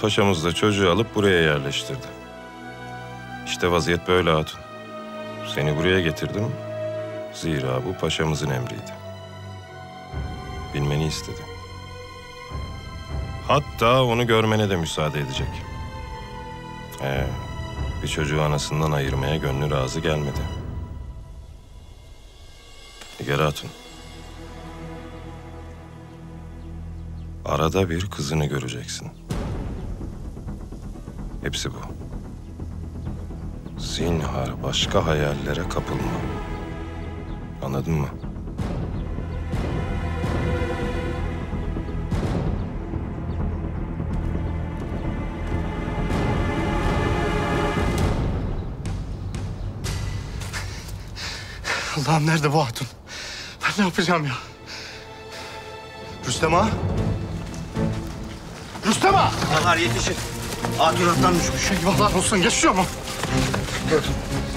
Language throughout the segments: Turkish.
Paşamız da çocuğu alıp buraya yerleştirdi. İşte vaziyet böyle hatun. Seni buraya getirdim. Zira bu paşamızın emriydi. Bilmeni istedi. Hatta onu görmene de müsaade edecek. Bir çocuğu anasından ayırmaya gönlü razı gelmedi. Nigar Hatun. Arada bir kızını göreceksin. Hepsi bu. Zinhar başka hayallere kapılma. Anladın mı? Allah'ım nerede bu hatun? Ben ne yapacağım ya? Rüstem ağa! Rüstem ağa! Ağalar yetişin. Hatun attan düşmüş. Eyvallah olsun, yaşıyor mu? Gördüm.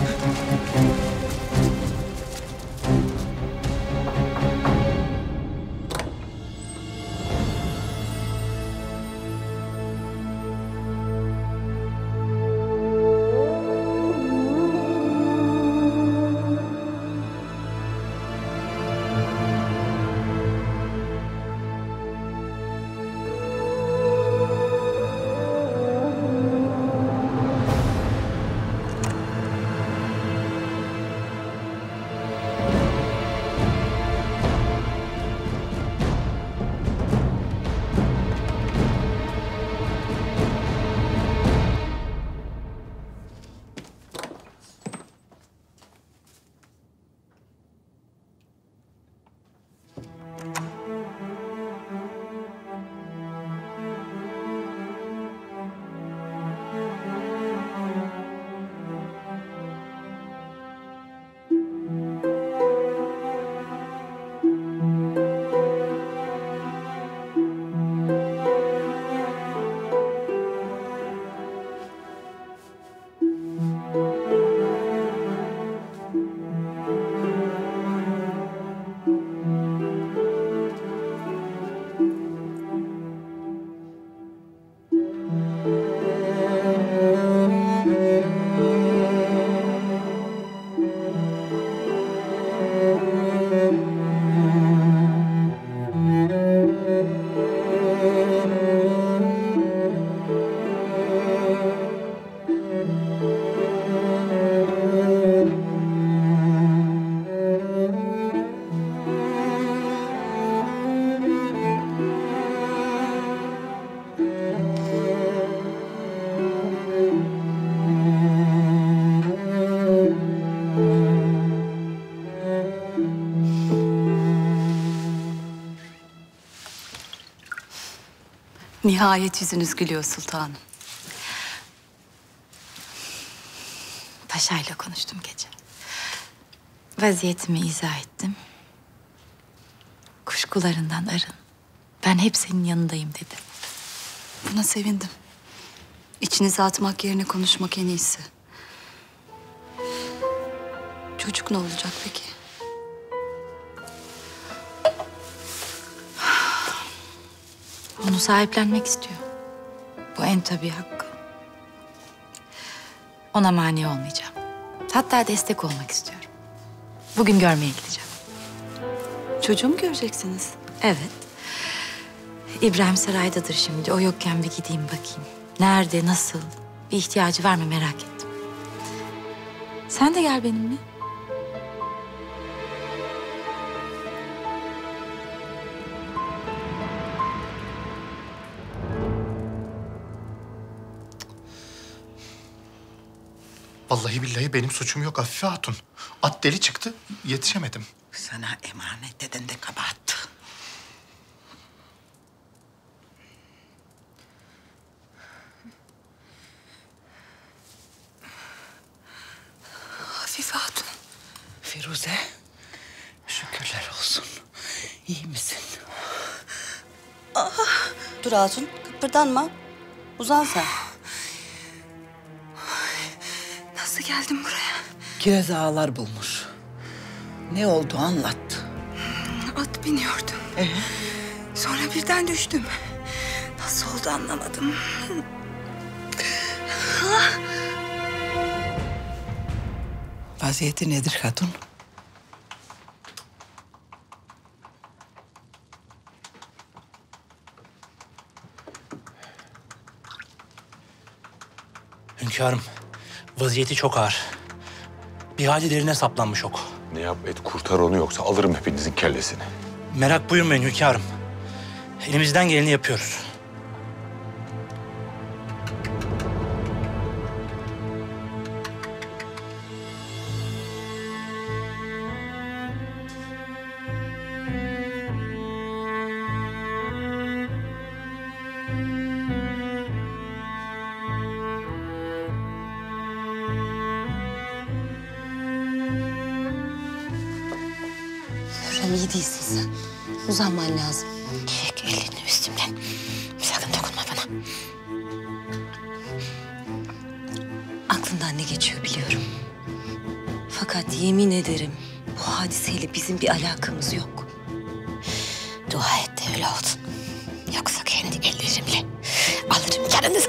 Nihayet yüzünüz gülüyor sultanım. Paşayla konuştum gece. Vaziyetimi izah ettim. Kuşkularından arın. Ben hep senin yanındayım dedi. Buna sevindim. İçinize atmak yerine konuşmak en iyisi. Çocuk ne olacak peki? Onu sahiplenmek istiyor. Bu en tabii hakkı. Ona mani olmayacağım. Hatta destek olmak istiyorum. Bugün görmeye gideceğim. Çocuğu mu göreceksiniz? Evet. İbrahim saraydadır şimdi. O yokken bir gideyim bakayım. Nerede, nasıl? Bir ihtiyacı var mı merak ettim. Sen de gel benimle. Vallahi billahi benim suçum yok Afife Hatun. At deli çıktı, yetişemedim. Sana emanet eden de kabahat. Afife Hatun. Firuze, şükürler olsun. İyi misin? Dur Hatun, kıpırdanma. Uzan sen. Nasıl geldin buraya? Kiraz ağalar bulmuş. Ne oldu anlat. At biniyordum. Sonra birden düştüm. Nasıl oldu oldu anlamadım. Vaziyeti nedir hatun? Hünkârım, vaziyeti çok ağır. Bir hali derine saplanmış ok. Ne yap et kurtar onu yoksa alırım hepinizin kellesini. Merak buyurmayın hünkârım. Elimizden geleni yapıyoruz. Hürrem iyi değilsin sen. Uzanman lazım. Çek elini üstümden. Sakın dokunma bana. Aklından ne geçiyor biliyorum. Fakat yemin ederim bu hadiseyle bizim bir alakamız yok. Dua et de öyle olsun. Yoksa kendi ellerimle alırım canınızı.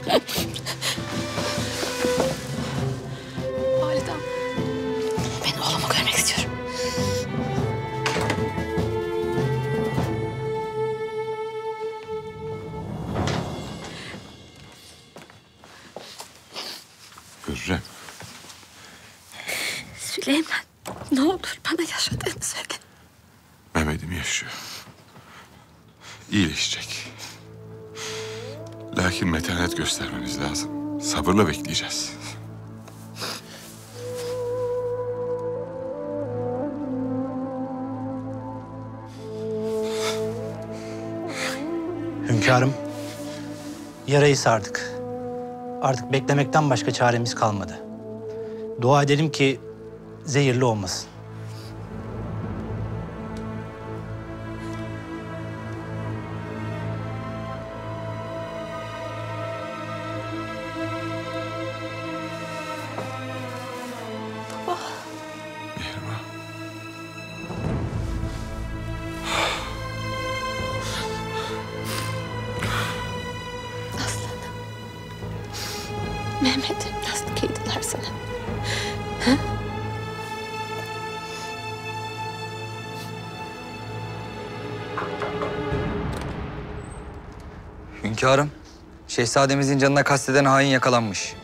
Validem. Ben oğlumu görmek istiyorum. Hürrem. Süleyman, ne olur bana yaşadığını söyle. Mehmet'im yaşıyor. İyileşecek. Lakin metanet göstermemiz lazım. Sabırla bekleyeceğiz. Hünkârım, yarayı sardık. Artık beklemekten başka çaremiz kalmadı. Dua edelim ki zehirli olmasın. Mihrimah. Aslanım. Mehmet'im nasıl kıydılar sana? Hünkârım, şehzademizin canına kasteden hain yakalanmış.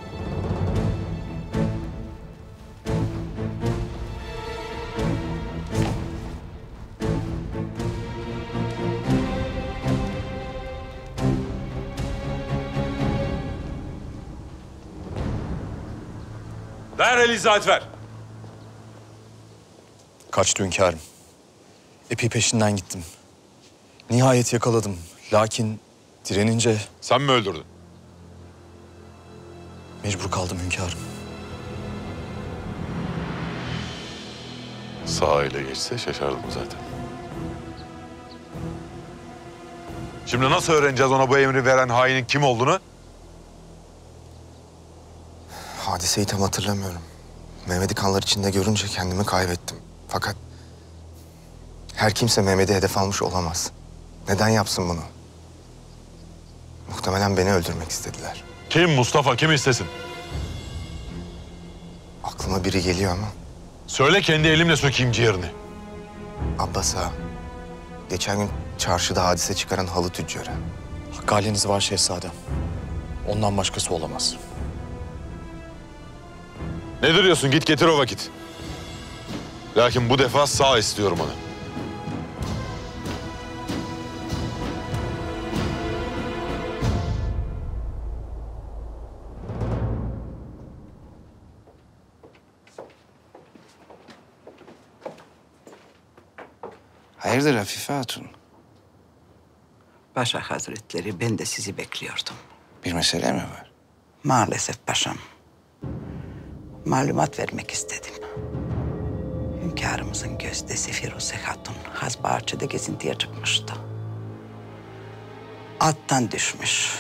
Derhal izahat ver. Kaçtı hünkârım. Epey peşinden gittim. Nihayet yakaladım. Lakin direnince Sen mi öldürdün? mecbur kaldım hünkârım. Sağ ile geçse şaşardım zaten. Şimdi nasıl öğreneceğiz ona bu emri veren hainin kim olduğunu? Hadiseyi tam hatırlamıyorum. Mehmet'i kanlar içinde görünce kendimi kaybettim. Fakat her kimse Mehmet'i hedef almış olamaz. Neden yapsın bunu? Muhtemelen beni öldürmek istediler. Kim Mustafa, kim istesin? Aklıma biri geliyor ama Söyle kendi elimle sökeyim ciğerini. Abbas ağa. Geçen gün çarşıda hadise çıkaran halı tüccarı. Hakkaliniz var şehzadem. Ondan başkası olamaz. Ne duruyorsun? Git getir o vakit. Lakin bu defa sağ istiyorum onu. Hayırdır Afife Hatun? Paşa Hazretleri, ben de sizi bekliyordum. Bir mesele mi var? Maalesef paşam. Malumat vermek istedim. Hünkârımızın gözdesi Firuze Hatun Hazbahçe'de gezintiye çıkmıştı. Attan düşmüş.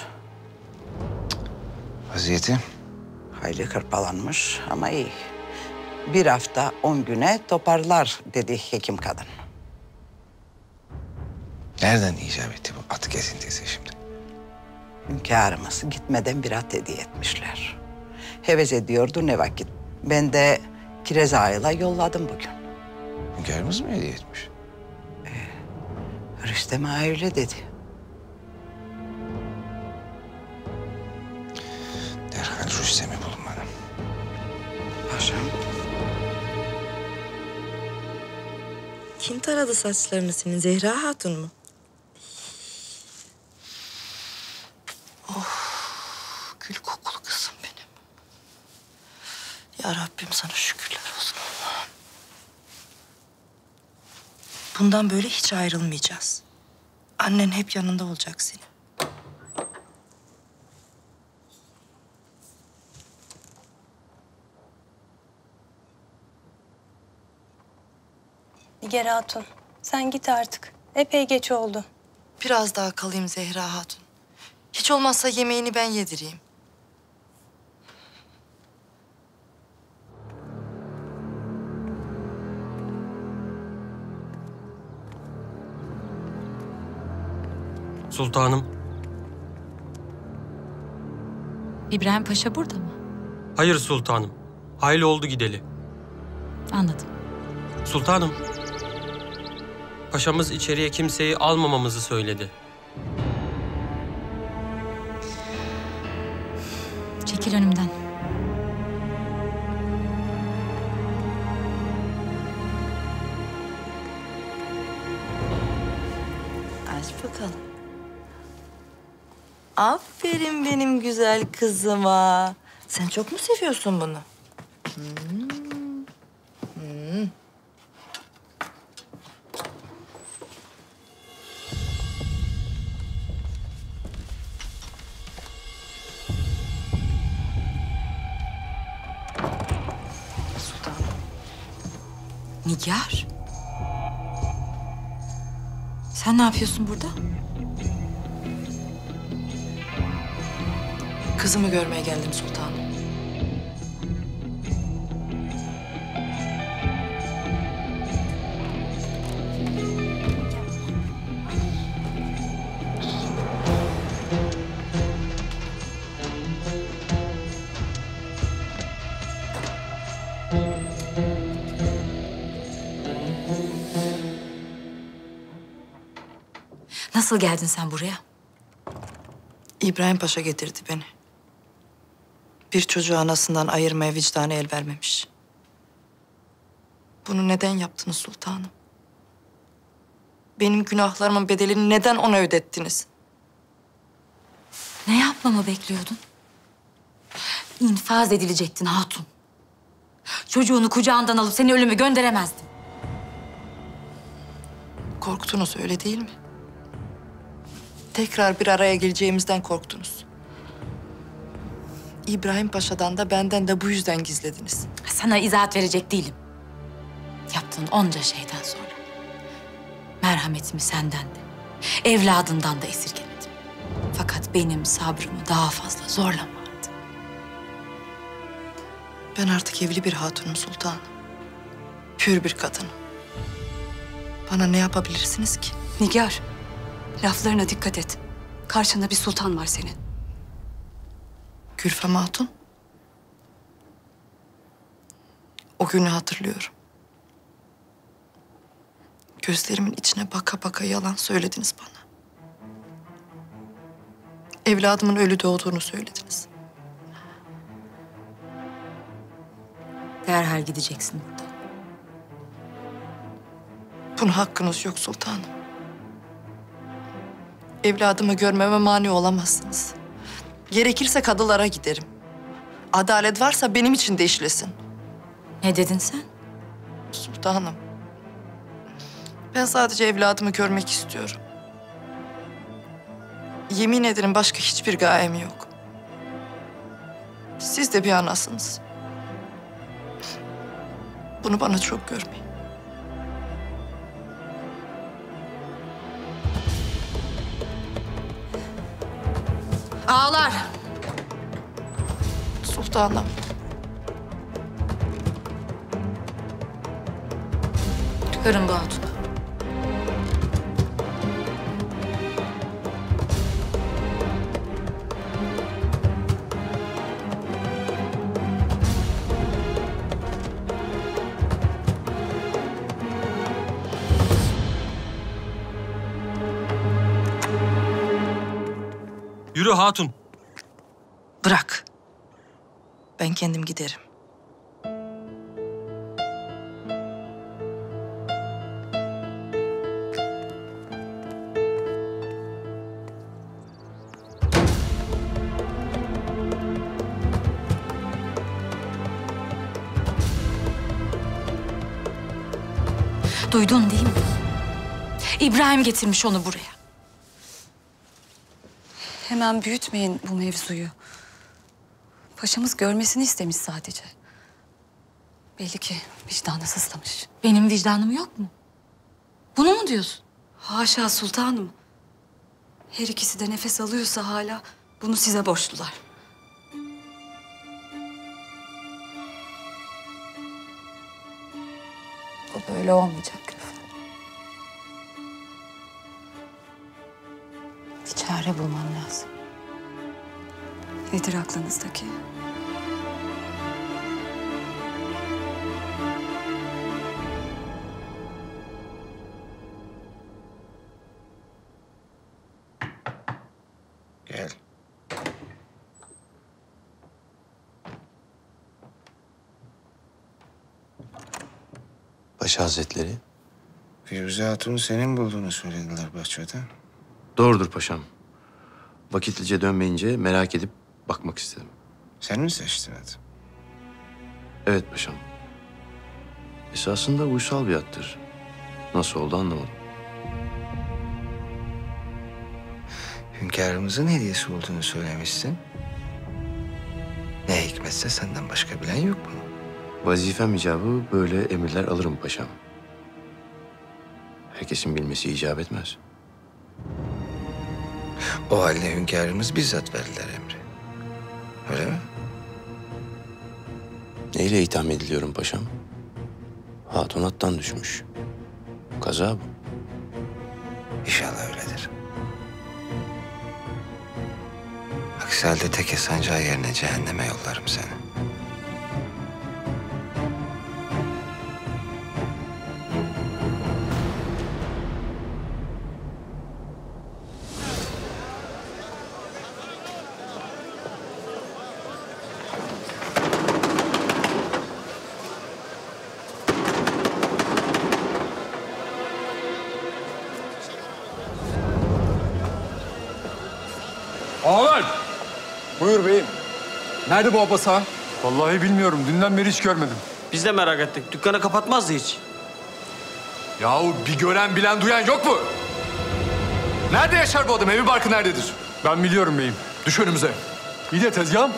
Vaziyeti? Hayli hırpalanmış ama iyi. 1 hafta 10 güne toparlar dedi hekim kadın. Nereden icap etti bu at gezintisi şimdi? Hünkârımız gitmeden bir at hediye etmişler. Heves ediyordu ne vakit. Ben de Kirez Ağa'yla yolladım bugün. Hünkârımız mı hediye etmiş? Rüstem Ağa öyle dedi. Derhal Rüstem'i bulun bana. Paşam. Kim taradı saçlarını senin? Zehra Hatun mu? Gül kokulu kızım benim. Ya Rabbim sana şükürler olsun. Bundan böyle hiç ayrılmayacağız. Annen hep yanında olacak senin. Nigar Hatun, sen git artık. Epey geç oldu. Biraz daha kalayım Zehra Hatun. Hiç olmazsa yemeğini ben yedireyim. Sultanım. İbrahim Paşa burada mı? Hayır sultanım. Hayli oldu gideli. Anladım. Sultanım. Paşamız içeriye kimseyi almamamızı söyledi. Çekil önümden. Aç bakalım. Aferin benim güzel kızıma. Sen çok mu seviyorsun bunu? Nigar. Sen ne yapıyorsun burada? Kızımı görmeye geldim sultanım. Nasıl geldin sen buraya? İbrahim Paşa getirdi beni. Bir çocuğu anasından ayırmaya vicdanı el vermemiş. Bunu neden yaptınız sultanım? Benim günahlarımın bedelini neden ona ödettiniz? Ne yapmamı bekliyordun? İnfaz edilecektin hatun. Çocuğunu kucağından alıp seni ölüme gönderemezdim. Korktunuz öyle değil mi? Tekrar bir araya geleceğimizden korktunuz. İbrahim Paşa'dan da benden de bu yüzden gizlediniz. Sana izahat verecek değilim. Yaptığın onca şeyden sonra. Merhametimi senden de, evladından da esirgemedim. Fakat benim sabrımı daha fazla zorlama artık. Ben artık evli bir hatunum sultanım. Pür bir kadınım. Bana ne yapabilirsiniz ki? Nigar, laflarına dikkat et. Karşında bir sultan var senin. Gülfem Hatun. O günü hatırlıyorum. Gözlerimin içine baka baka yalan söylediniz bana. Evladımın ölü doğduğunu söylediniz. Derhal gideceksin buradan. Buna hakkınız yok sultanım. Evladımı görmeme mani olamazsınız. Gerekirse kadılara giderim. Adalet varsa benim için de işlesin. Ne dedin sen? Sultanım. Ben sadece evladımı görmek istiyorum. Yemin ederim başka hiçbir gayem yok. Siz de bir anasınız. Bunu bana çok görmeyin. Ağlar. Sultanım. Çıkarın bu hatunu. Yürü hatun. Bırak. Ben kendim giderim. Duydun değil mi? İbrahim getirmiş onu buraya. Hemen büyütmeyin bu mevzuyu. Paşamız görmesini istemiş sadece. Belli ki vicdanı sızlamış. Benim vicdanım yok mu? Bunu mu diyorsun? Haşa sultanım. Her ikisi de nefes alıyorsa hala bunu size borçlular. O böyle olmayacak Gülfem. Bir çare bulmam lazım. Nedir aklınızdaki? Gel. Paşa Hazretleri. Firuze Hatun'u senin bulduğunu söylediler bahçede. Doğrudur paşam. Vakitlice dönmeyince merak edip bakmak istedim. Sen mi seçtin hadi? Evet paşam. Esasında uysal bir attır. Nasıl oldu anlamadım. Hünkârımızın hediyesi olduğunu söylemişsin. Ne hikmetse senden başka bilen yok bunu. Vazifem icabı böyle emirler alırım paşam. Herkesin bilmesi icap etmez. O halde hünkârımız bizzat verdiler emri. Öyle mi? Neyle itham ediliyorum paşam? Hatun attan düşmüş. Kaza bu. İnşallah öyledir. Aksi halde teke sancağı yerine cehenneme yollarım seni. Ağalar! Buyur beyim. Nerede bu Abbas ağa? Vallahi bilmiyorum. Dünden beri hiç görmedim. Biz de merak ettik. Dükkanı kapatmazdı hiç. Yahu bir gören bilen duyan yok mu? Nerede yaşar bu adam? Evi barkı nerededir? Ben biliyorum beyim. Düş önümüze. İyi de tezgahım.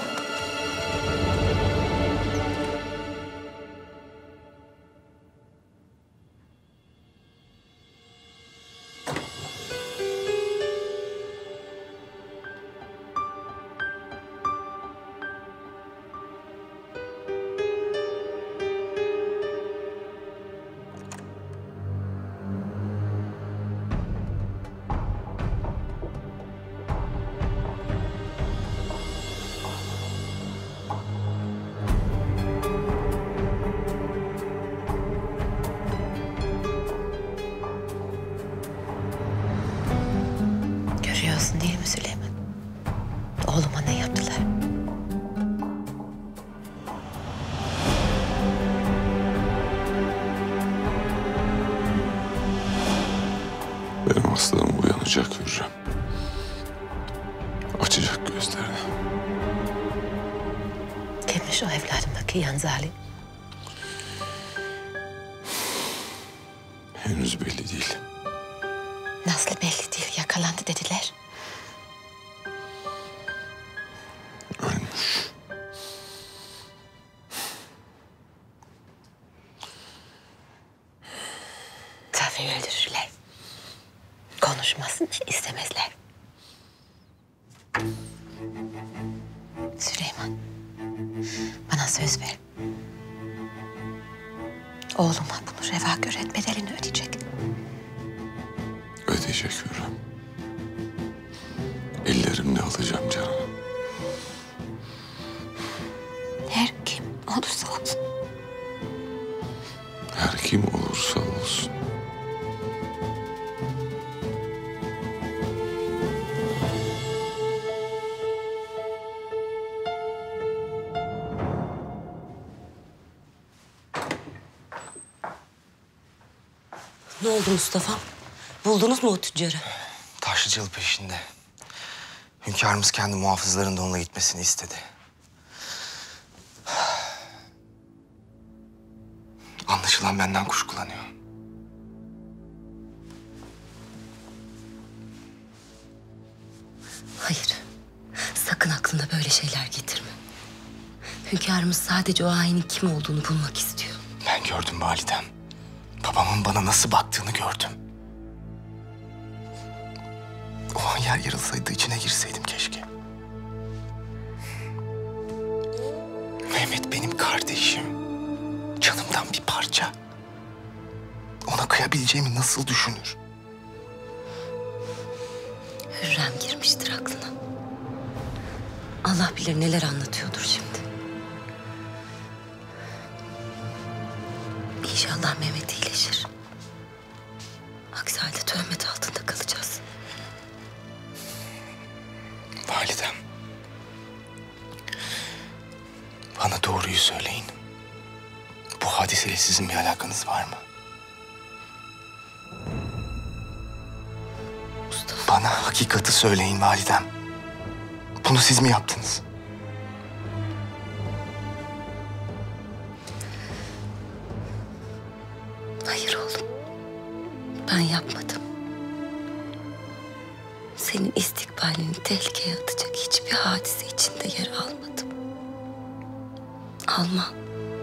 Görüyorsun değil mi Süleyman? Oğluma ne yaptılar? Benim aslanım uyanacak Hürrem. Açacak gözlerini. Kimmiş o evladımdaki yan zalim? Henüz belli değil. Nasıl belli değil, yakalandı dediler. Ölmüş. Tabii öldürürler. Konuşmasını istemezler. Süleyman, bana söz ver. Oğluma bunu reva gören bedelini ödeyecek. Ödeyecek Hürrem. Ellerimle alacağım canını. Her kim olursa olsun. Her kim olursa olsun. Ne oldu Mustafa? Buldunuz mu o tüccarı? Taşlıcalı peşinde. Hünkârımız kendi muhafızların da onunla gitmesini istedi. Anlaşılan benden kuşkulanıyor. Hayır. Sakın aklına böyle şeyler getirme. Hünkârımız sadece o hainin kim olduğunu bulmak istiyor. Ben gördüm validem. Babamın bana nasıl baktığını gördüm. O an yer yarılsaydı içine girseydim keşke. Mehmet benim kardeşim. Canımdan bir parça. Ona kıyabileceğimi nasıl düşünür? Hürrem girmiştir aklına. Allah bilir neler anlatıyordur şimdi. İnşallah Mehmet iyileşir. Aksi halde töhmet altında kalacağız. Validem. Bana doğruyu söyleyin. Bu hadiseyle sizin bir alakanız var mı? Mustafa. Bana hakikati söyleyin validem. Bunu siz mi yaptınız? Hayır oğlum. Ben yapmadım. Senin istikbalini tehlikeye atacak hiçbir hadise içinde yer almadım. Almam.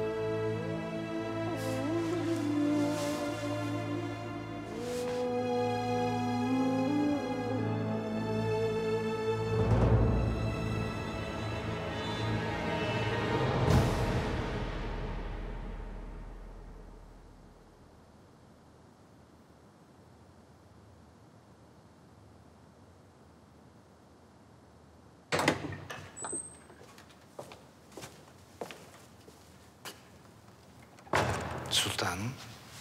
Sultanım.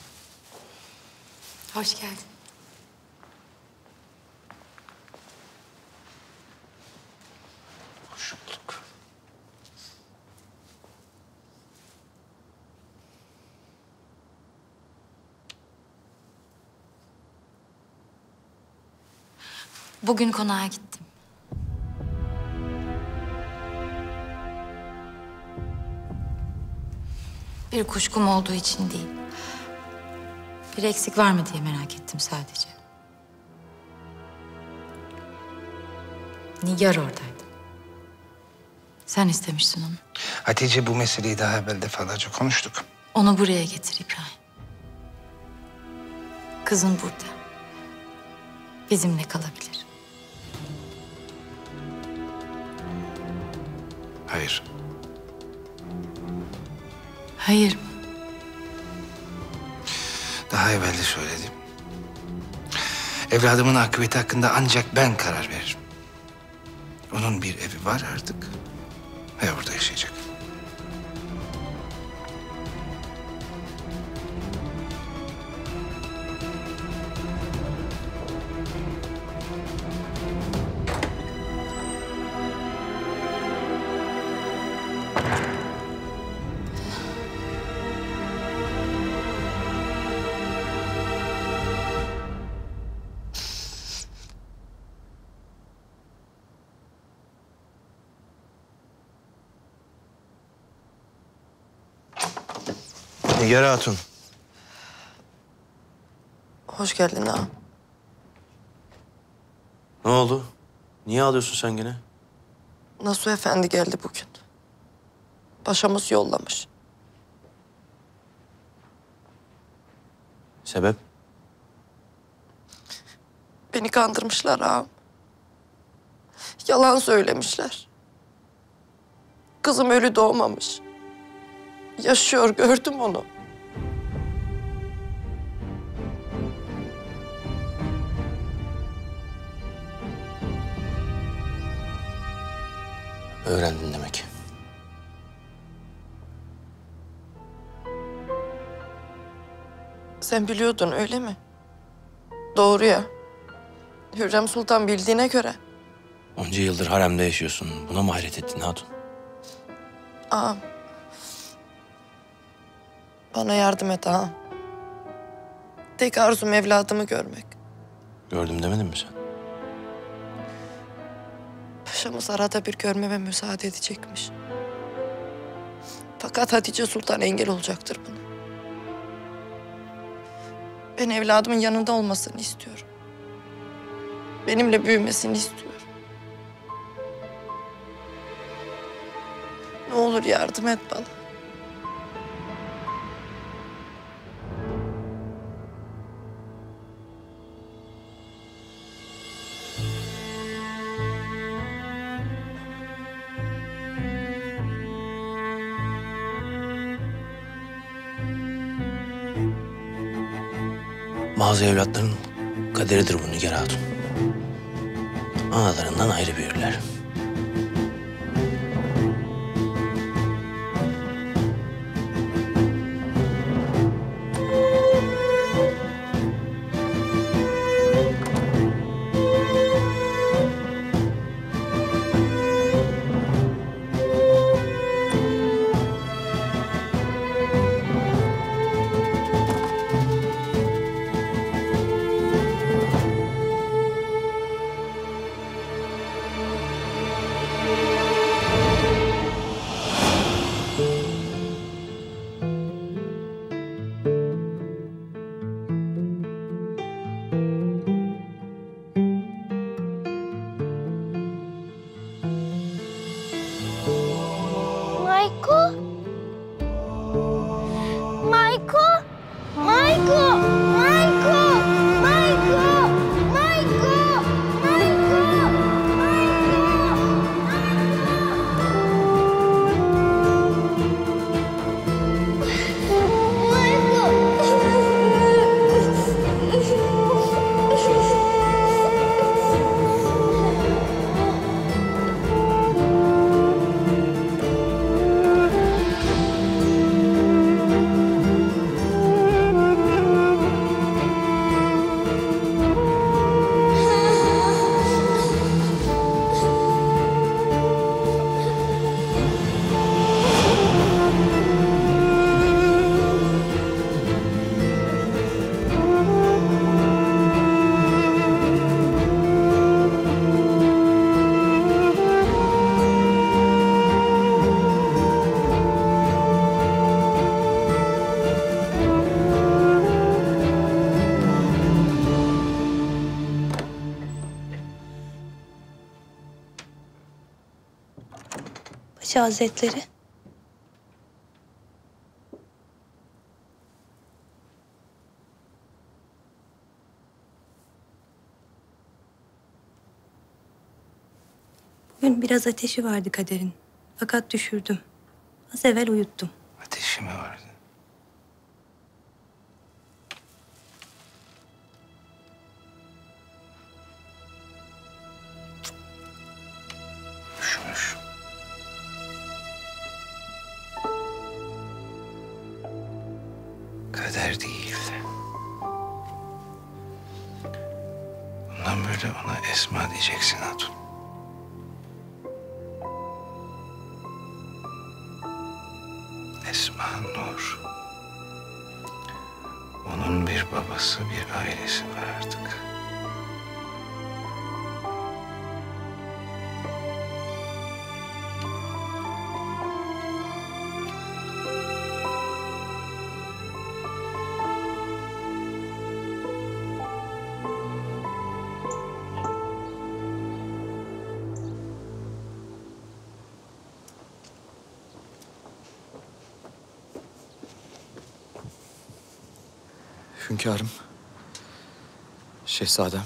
Hoş geldin. Hoş bulduk. Bugün konağa gittim. Bir kuşkum olduğu için değil. Bir eksik var mı diye merak ettim sadece. Nigar oradaydı. Sen istemiştin onu. Hatice, bu meseleyi daha evvel defalarca konuştuk. Onu buraya getir İbrahim. Kızın burada. Bizimle kalabilir. Hayır. Hayır mı? Daha evvel de söyledim. Evladımın akıbeti hakkında ancak ben karar veririm. Onun bir evi var artık ve orada yaşayacak. Nigar Hatun. Hoş geldin ağam. Ne oldu? Niye ağlıyorsun sen gene? Nasuh Efendi geldi bugün. Paşamız yollamış. Sebep? Beni kandırmışlar ağam. Yalan söylemişler. Kızım ölü doğmamış. Yaşıyor, gördüm onu. Öğrendin demek. Sen biliyordun öyle mi? Doğru ya. Hürrem Sultan bildiğine göre. Onca yıldır haremde yaşıyorsun. Buna mı hayret ettin hatun? Ağam. Bana yardım et ağam. Tek arzum evladımı görmek. Gördüm demedin mi sen? Paşamız arada bir görmeme müsaade edecekmiş. Fakat Hatice Sultan engel olacaktır buna. Ben evladımın yanında olmasını istiyorum. Benimle büyümesini istiyorum. Ne olur yardım et bana. Bazı evlatların kaderidir bu Nigar Hatun. Analarından ayrı büyürler. Paşa Hazretleri. Bugün biraz ateşi vardı Kader'in. Fakat düşürdüm. Az evvel uyuttum. Ateşi mi vardı? Üşümüş. Kader değil. Bundan böyle ona Esma diyeceksin Hatun. Esma Nur. Onun bir babası, bir ailesi var artık. Hünkârım, şehzadem.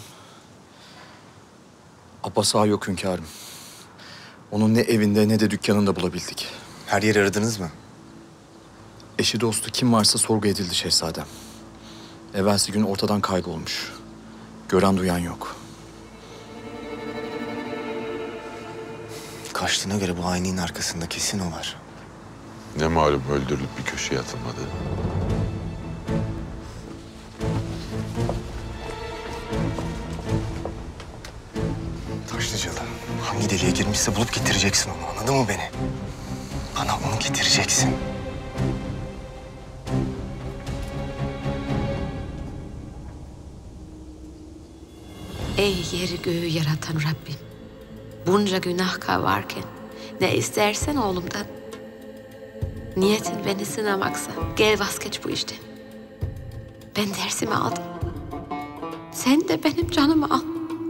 Abbas Ağa yok hünkârım. Onun ne evinde ne de dükkanında bulabildik. Her yeri aradınız mı? Eşi dostu kim varsa sorgu edildi şehzadem. Evvelsi gün ortadan kaybolmuş. Gören duyan yok. Kaçtığına göre bu hainliğin arkasında kesin o var. Ne malum öldürülüp bir köşeye atılmadı. Taşlıcalı, hangi deliğe girmişse bulup getireceksin onu, anladın mı beni? Bana onu getireceksin. Ey yeri göğü yaratan Rabbim. Bunca günahkar varken ne istersen oğlumdan. Niyetin beni sınamaksa gel vazgeç bu işten. Ben dersimi aldım. Sen de benim canımı al.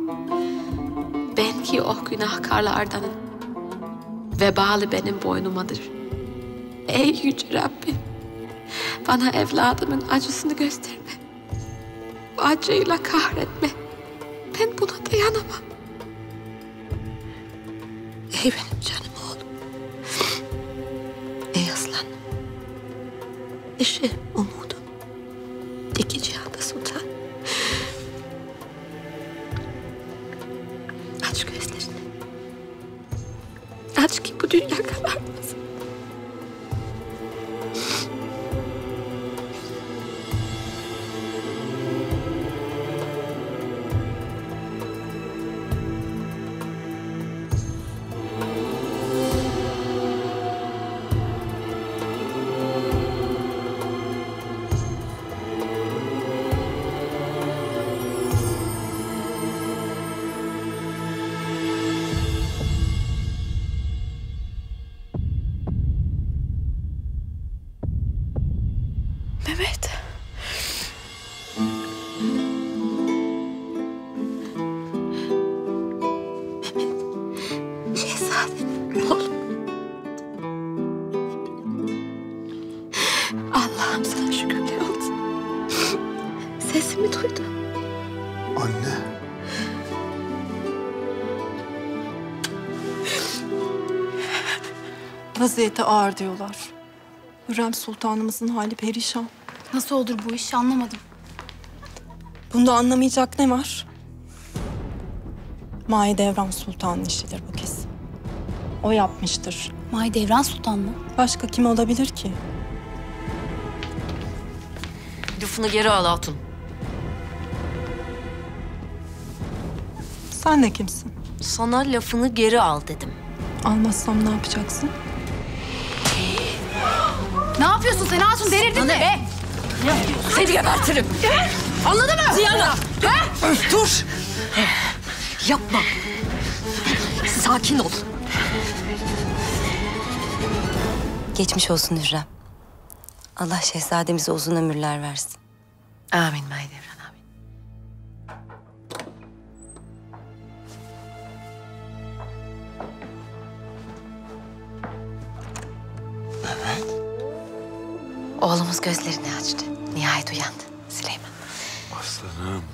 Ben ki o günahkarlardanım. Vebali benim boynumadır. Ey yüce Rabbim. Bana evladımın acısını gösterme. Bu acıyla kahretme. Ben buna dayanamam. Ey benim canım oğlum. Ey aslanım. İşte umudum. İki cihanda sultan. Aç gözlerini. Aç ki bu dünya kararmasın. Mehmet. Mehmet. Şehzadem oğlum. Allah'ım sana şükürler olsun. Sesimi duydu. Anne. Vaziyeti ağır diyorlar. Hürrem Sultanımızın hali perişan. Nasıl olur bu iş anlamadım. Bunda anlamayacak ne var? Mahidevran Sultan'ın işidir bu kesin. O yapmıştır. Mahidevran Sultan mı? Başka kim olabilir ki? Lafını geri al hatun. Sen de kimsin? Sana lafını geri al dedim. Almazsam ne yapacaksın? Ne yapıyorsun sen hatun? Delirdin mi be? Seni gebertirim. Anladın mı? Ziyana. Dur. Yapma. Sakin ol. Geçmiş olsun Hürrem. Allah şehzademize uzun ömürler versin. Amin Mahidevran, amin. Mehmet. Oğlumuz gözlerini açtı. Nihayet uyandı Süleyman. Aslanım.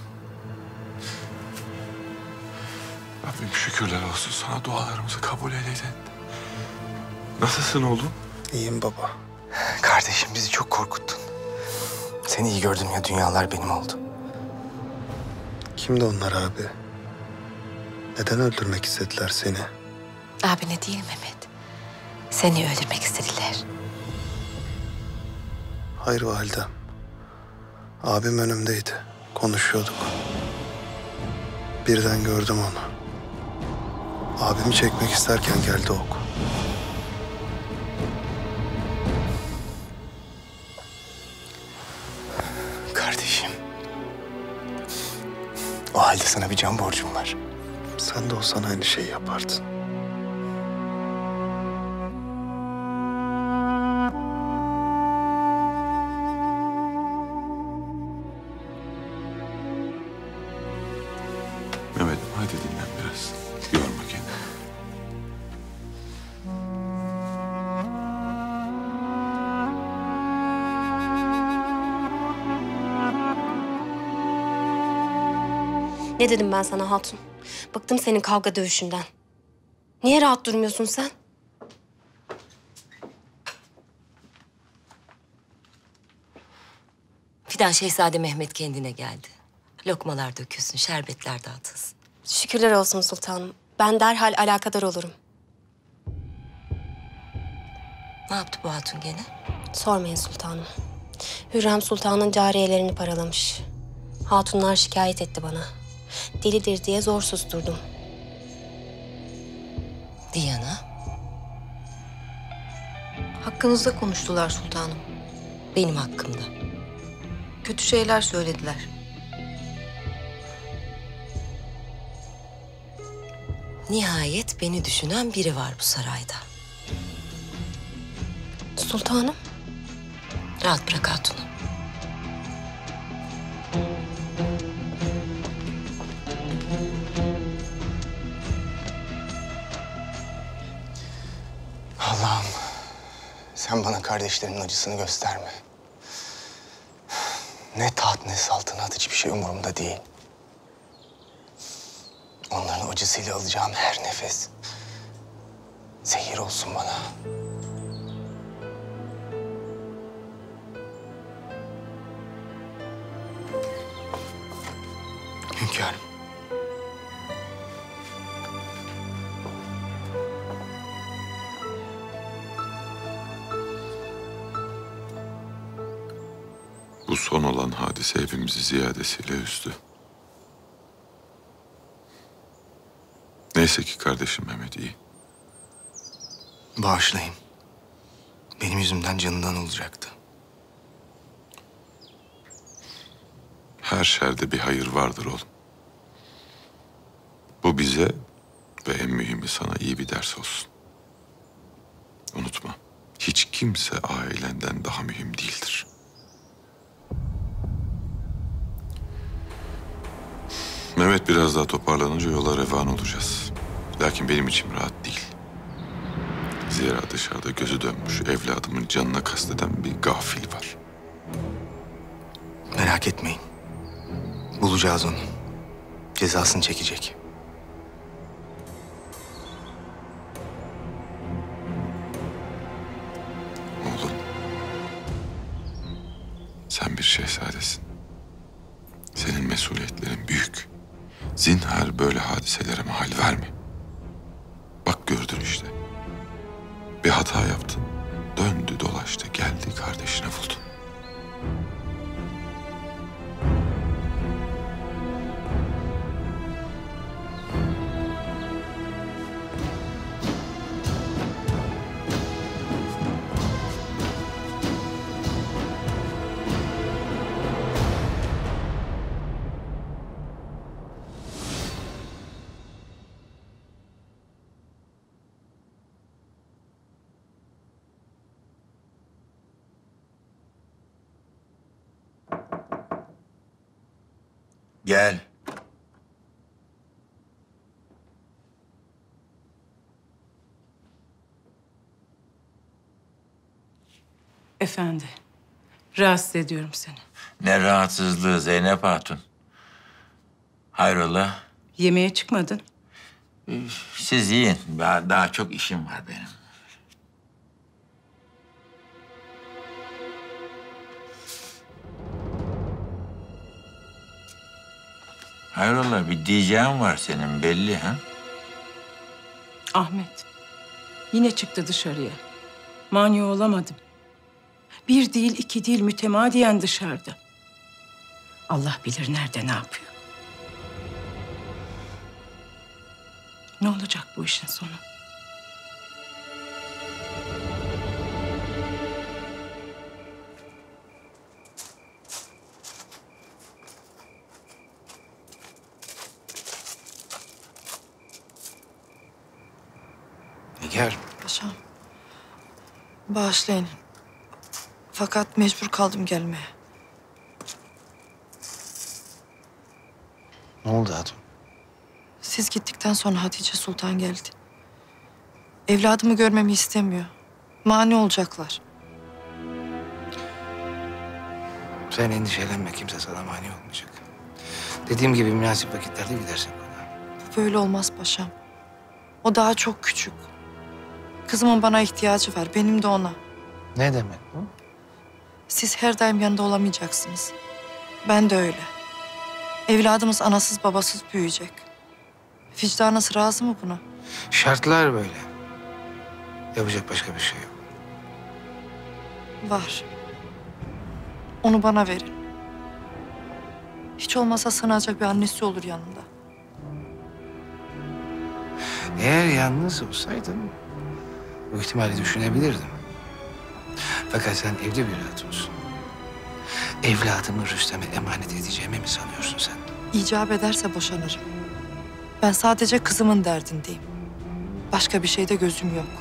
Rabbim şükürler olsun sana dualarımızı kabul eyledin. Nasılsın oğlum? İyiyim baba. Kardeşim bizi çok korkuttun. Seni iyi gördüm ya dünyalar benim oldu. Kimdi onlar abi? Neden öldürmek istediler seni? Abine değil Mehmet. Seni öldürmek istediler. Hayır validem. Abim önümdeydi. Konuşuyorduk. Birden gördüm onu. Abimi çekmek isterken geldi ok. Kardeşim. O halde sana bir can borcum var. Sen de olsan aynı şeyi yapardın. Mehmet'im hadi dinlen biraz. Yorma kendini. Ne dedim ben sana hatun? Bıktım senin kavga dövüşünden. Niye rahat durmuyorsun sen? Fidan Şehzade Mehmet kendine geldi. Lokmalar dökülsün, şerbetler dağıtılsın. Şükürler olsun sultanım. Ben derhal alakadar olurum. Ne yaptı bu hatun gene? Sormayın sultanım. Hürrem Sultan'ın cariyelerini paralamış. Hatunlar şikayet etti bana. Delidir diye zor susturdum. Diana? Hakkınızda konuştular sultanım. Benim hakkımda. Kötü şeyler söylediler. Nihayet beni düşünen biri var bu sarayda. Sultanım. Rahat bırak hatunu. Allah'ım, sen bana kardeşlerimin acısını gösterme. Ne taht ne saltanat, hiçbir şey umurumda değil. Onların acısıyla alacağım her nefes zehir olsun bana. Hünkârım. Bu son olan hadise hepimizi ziyadesiyle üzdü. Neyse ki kardeşim Mehmet iyi. Bağışlayın. Benim yüzümden canından olacaktı. Her şerde bir hayır vardır oğlum. Bu bize ve en mühimi sana iyi bir ders olsun. Unutma, hiç kimse ailenden daha mühim değildir. Mehmet biraz daha toparlanınca yola revan olacağız. Lakin benim içim rahat değil. Zira dışarıda gözü dönmüş evladımın canına kasteden bir gafil var. Merak etmeyin. Bulacağız onu. Cezasını çekecek. Oğlum, sen bir şehzadesin. Senin mesuliyetlerin büyük. Zinhar böyle hadiselere mahal verme. Bak gördün işte. Bir hata yaptın. Döndü dolaştı geldi kardeşini buldu. Gel. Efendi, rahatsız ediyorum seni. Ne rahatsızlığı Zeynep Hatun. Hayrola? Yemeğe çıkmadın. Siz yiyin. Daha çok işim var benim. Hayrola, bir diyeceğin var senin belli ha? Ahmet, yine çıktı dışarıya. Mani olamadım. Bir değil, iki değil, mütemadiyen dışarıda. Allah bilir nerede ne yapıyor. Ne olacak bu işin sonu? Nigar. Paşam, bağışlayın. Fakat mecbur kaldım gelmeye. Ne oldu hatun? Siz gittikten sonra Hatice Sultan geldi. Evladımı görmemi istemiyor. Mani olacaklar. Sen endişelenme, kimse sana mani olmayacak. Dediğim gibi münasip vakitlerde gidersin. Böyle olmaz paşam. O daha çok küçük. Kızımın bana ihtiyacı var, benim de ona. Ne demek bu? Siz her daim yanında olamayacaksınız. Ben de öyle. Evladımız anasız babasız büyüyecek. Vicdanınız razı mı buna? Şartlar böyle. Yapacak başka bir şey yok. Var. Onu bana verin. Hiç olmazsa sığınacak bir annesi olur yanında. Eğer yalnız olsaydın bu ihtimali düşünebilirdim. Fakat sen evli bir hatunsun. Evladımı Rüstem'e emanet edeceğimi mi sanıyorsun sen? İcap ederse boşanırım. Ben sadece kızımın derdindeyim. Başka bir şeyde gözüm yok.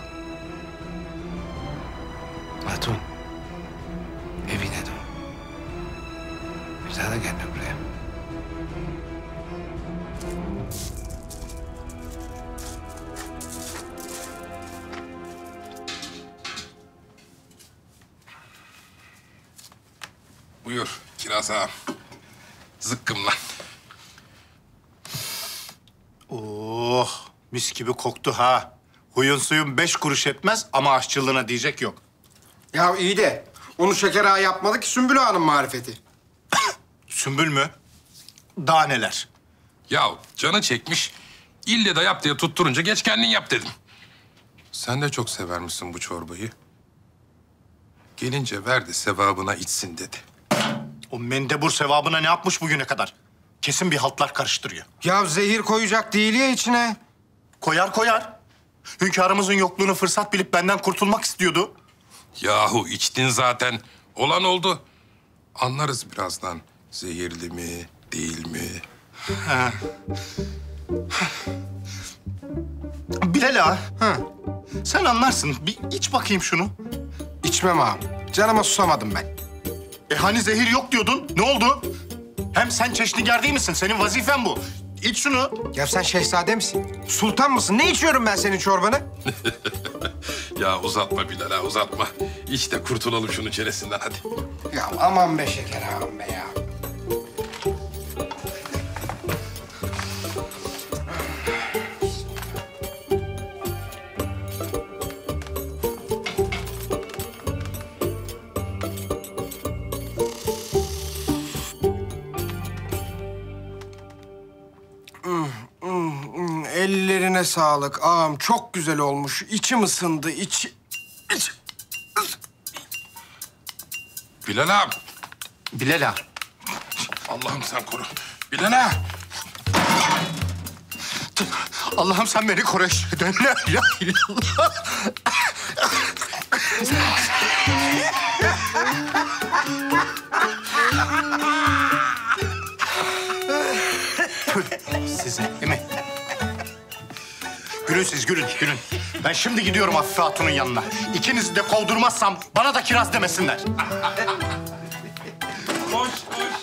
Hatun. Evine dön. Bir daha da gelme buraya. Buyur Kiraz ağam. Zıkkım lan. Oh, mis gibi koktu ha. Huyun suyun 5 kuruş etmez ama aşçılığına diyecek yok. Ya iyi de onu Şeker Ağa yapmadı ki Sümbül Ağa'nın marifeti. Sümbül mü? Daha neler? Ya canı çekmiş. İlle de yap diye tutturunca geç kendin yap dedim. Sen de çok sever misin bu çorbayı? Gelince ver de sevabına içsin dedi. O mendebur sevabına ne yapmış bugüne kadar? Kesin bir haltlar karıştırıyor. Ya zehir koyacak değil ya içine. Koyar koyar. Hünkârımızın yokluğunu fırsat bilip benden kurtulmak istiyordu. Yahu içtin zaten. Olan oldu. Anlarız birazdan. Zehirli mi, değil mi? Ha. Bilal ağa. Sen anlarsın. Bir iç bakayım şunu. İçmem ağam. Canıma susamadım ben. Hani zehir yok diyordun. Ne oldu? Hem sen çeşnigar değil misin? Senin vazifen bu. İç şunu. Ya sen şehzade misin? Sultan mısın? Ne içiyorum ben senin çorbanı? Ya uzatma Bilal ha, uzatma. İç de kurtulalım şunun çenesinden hadi. Ya aman be Şeker Ağam be ya. Ellerine sağlık ağam. Çok güzel olmuş. İçim ısındı. İç. Bilal ağam. Bilal ağa. Allah'ım sen koru. Bilal ağa. Allah'ım sen beni koru. Eşhedü en la ilahe illallah. Size değil mi? Gülün siz, gülün, gülün. Ben şimdi gidiyorum Afife Hatun'un yanına. İkinizi de kovdurmazsam bana da kiraz demesinler. Koş, koş.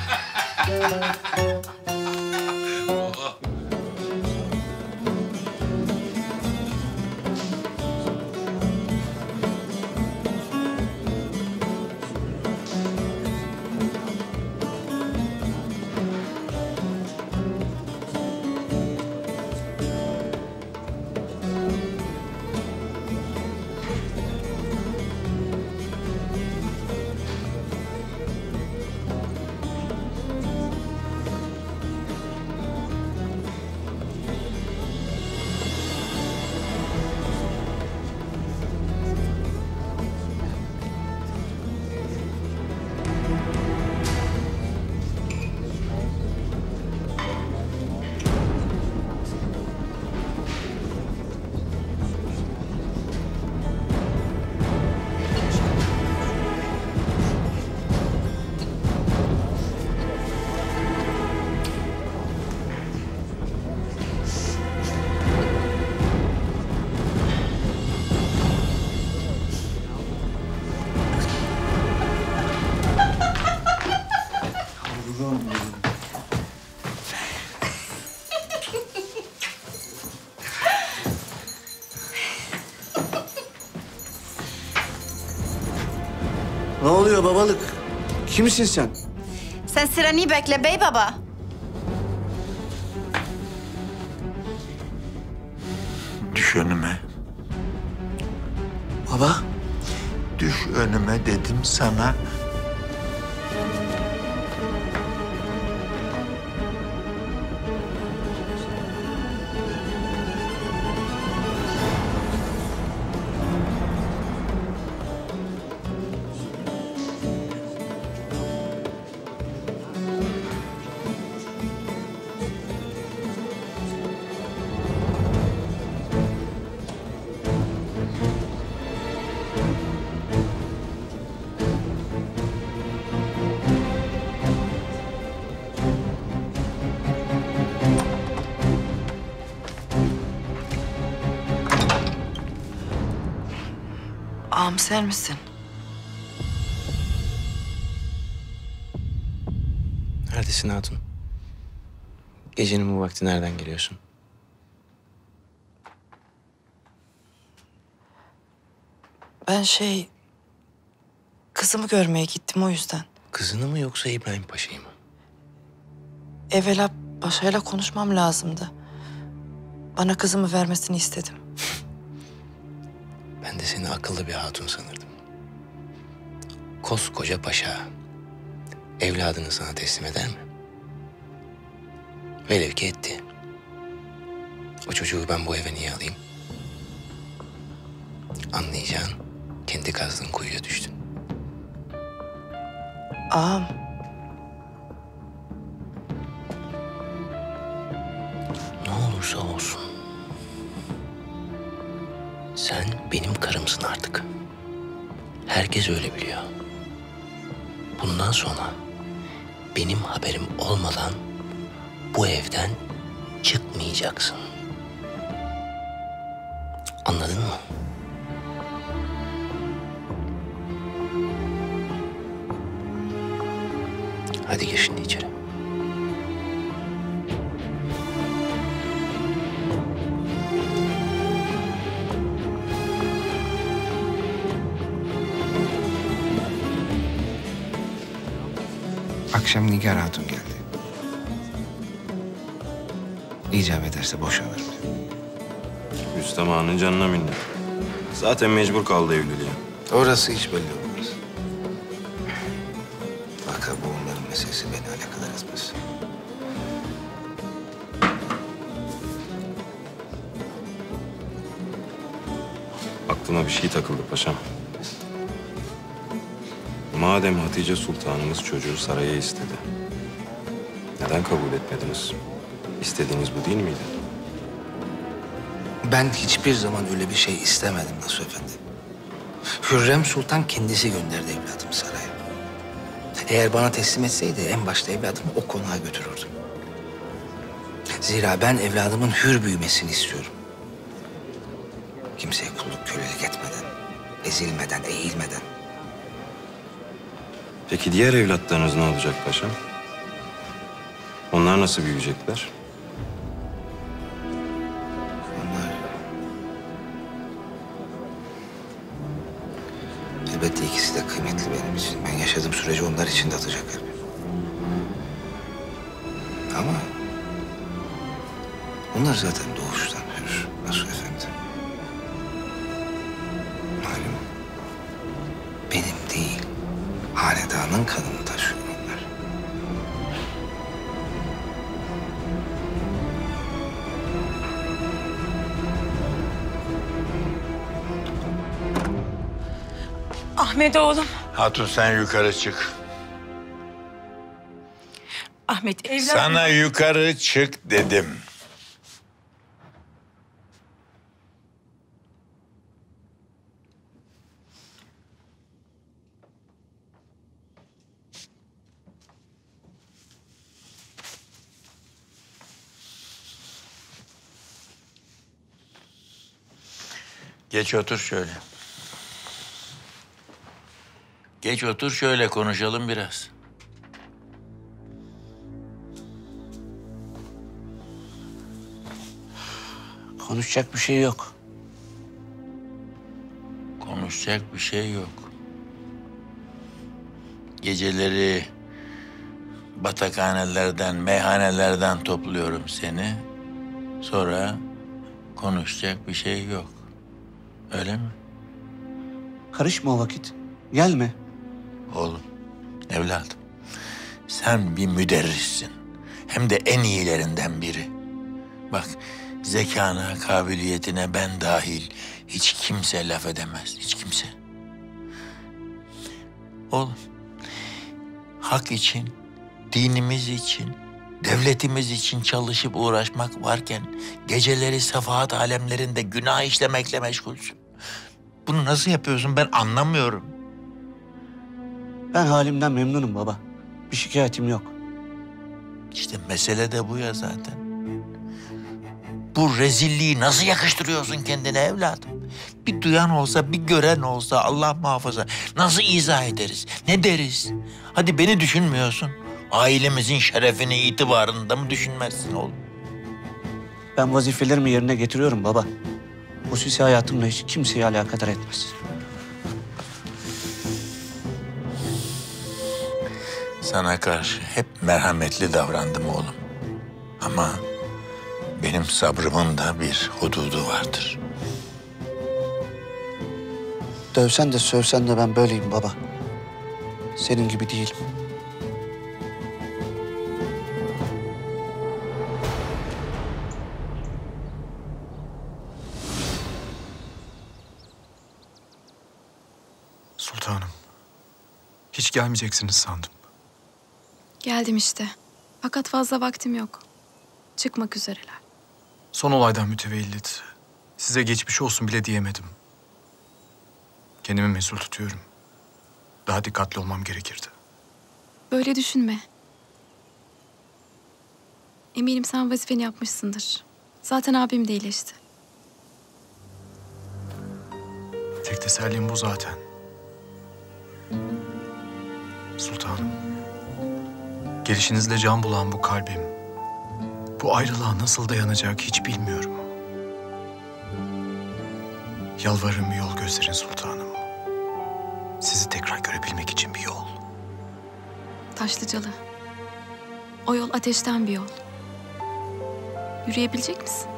Ne oluyor babalık? Kimsin sen? Sen sıranı bekle bey baba. Düş önüme. Baba, düş önüme dedim sana. Ağam sen misin? Neredesin hatun? Gecenin bu vakti nereden geliyorsun? Ben kızımı görmeye gittim o yüzden. Kızını mı yoksa İbrahim Paşa'yı mı? Evvela paşayla konuşmam lazımdı. Bana kızımı vermesini istedim. Ben de seni akıllı bir hatun sanırdım. Koskoca paşa evladını sana teslim eder mi? Velev ki etti. O çocuğu ben bu eve niye alayım? Anlayacağın kendi kazdığın kuyuya düştün. Ağam. Ne olursa olsun. Sen benim karımsın artık. Herkes öyle biliyor. Bundan sonra benim haberim olmadan bu evden çıkmayacaksın. Anladın mı? Hadi gir şimdi içeri. Akşam Nigar Hatun geldi. İcap ederse boşanırım. Rüstem Ağa'nın canına minnet. Zaten mecbur kaldı evliliğe. Orası hiç belli olmaz. Fakat bu onların meselesi, beni alakadar etmez. Aklıma bir şey takıldı paşam. Madem Hatice Sultanımız çocuğu saraya istedi, neden kabul etmediniz? İstediğiniz bu değil miydi? Ben hiçbir zaman öyle bir şey istemedim Nasuh Efendi. Hürrem Sultan kendisi gönderdi evladımı saraya. Eğer bana teslim etseydi en başta evladımı o konağa götürürdüm. Zira ben evladımın hür büyümesini istiyorum. Kimseye kulluk kölelik etmeden, ezilmeden, eğilmeden. Peki diğer evlatlarınız ne olacak paşam? Onlar nasıl büyüyecekler? Elbette ikisi de kıymetli benim için. Ben yaşadığım sürece onlar için de atacak kalbim. Ama onlar zaten doğuştan hür Nasuh Efendi. Malum benim değil, hanedanın kanını taşıyor onlar. Ahmet oğlum. Hatun sen yukarı çık. Ahmet evladım. Sana yukarı çık dedim. Geç otur şöyle. Geç otur şöyle konuşalım biraz. Konuşacak bir şey yok. Konuşacak bir şey yok. Geceleri batakhanelerden, meyhanelerden topluyorum seni. Sonra konuşacak bir şey yok. Öyle mi? Karışma o vakit. Gelme. Oğlum, evladım. Sen bir müderrissin. Hem de en iyilerinden biri. Bak, zekana, kabiliyetine ben dahil hiç kimse laf edemez. Hiç kimse. Oğlum, hak için, dinimiz için, devletimiz için çalışıp uğraşmak varken geceleri sefahat alemlerinde günah işlemekle meşgulsün. Bunu nasıl yapıyorsun ben anlamıyorum. Ben halimden memnunum baba. Bir şikayetim yok. İşte mesele de bu ya zaten. Bu rezilliği nasıl yakıştırıyorsun kendine evladım? Bir duyan olsa, bir gören olsa Allah muhafaza. Nasıl izah ederiz? Ne deriz? Hadi beni düşünmüyorsun. Ailemizin şerefini, itibarını da mı düşünmezsin oğlum? Ben vazifelerimi yerine getiriyorum baba. Hususi hayatımla hiç kimseyi alakadar etmez. Sana karşı hep merhametli davrandım oğlum. Ama benim sabrımın da bir hududu vardır. Dövsen de sövsen de ben böyleyim baba. Senin gibi değilim. Sultanım, hiç gelmeyeceksiniz sandım. Geldim işte. Fakat fazla vaktim yok. Çıkmak üzereler. Son olaydan mütevellit size geçmiş olsun bile diyemedim. Kendimi mesul tutuyorum. Daha dikkatli olmam gerekirdi. Böyle düşünme. Eminim sen vazifeni yapmışsındır. Zaten abim de iyileşti. Tek tesellim bu zaten. Sultanım, gelişinizle can bulan bu kalbim, bu ayrılığa nasıl dayanacak hiç bilmiyorum. Yalvarırım bir yol gösterin sultanım. Sizi tekrar görebilmek için bir yol. Taşlıcalı. O yol ateşten bir yol. Yürüyebilecek misin?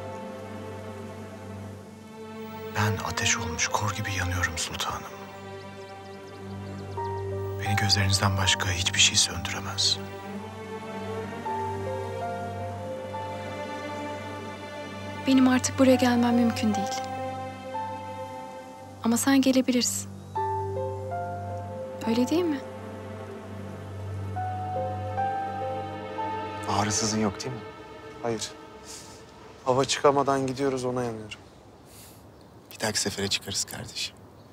Ben ateş olmuş kor gibi yanıyorum sultanım. Beni gözlerinizden başka hiçbir şey söndüremez. Benim artık buraya gelmem mümkün değil. Ama sen gelebilirsin. Öyle değil mi? Ağrısızın yok değil mi? Hayır. Hava çıkamadan gidiyoruz, ona yanıyorum. Bir dahaki sefere çıkarız kardeşim.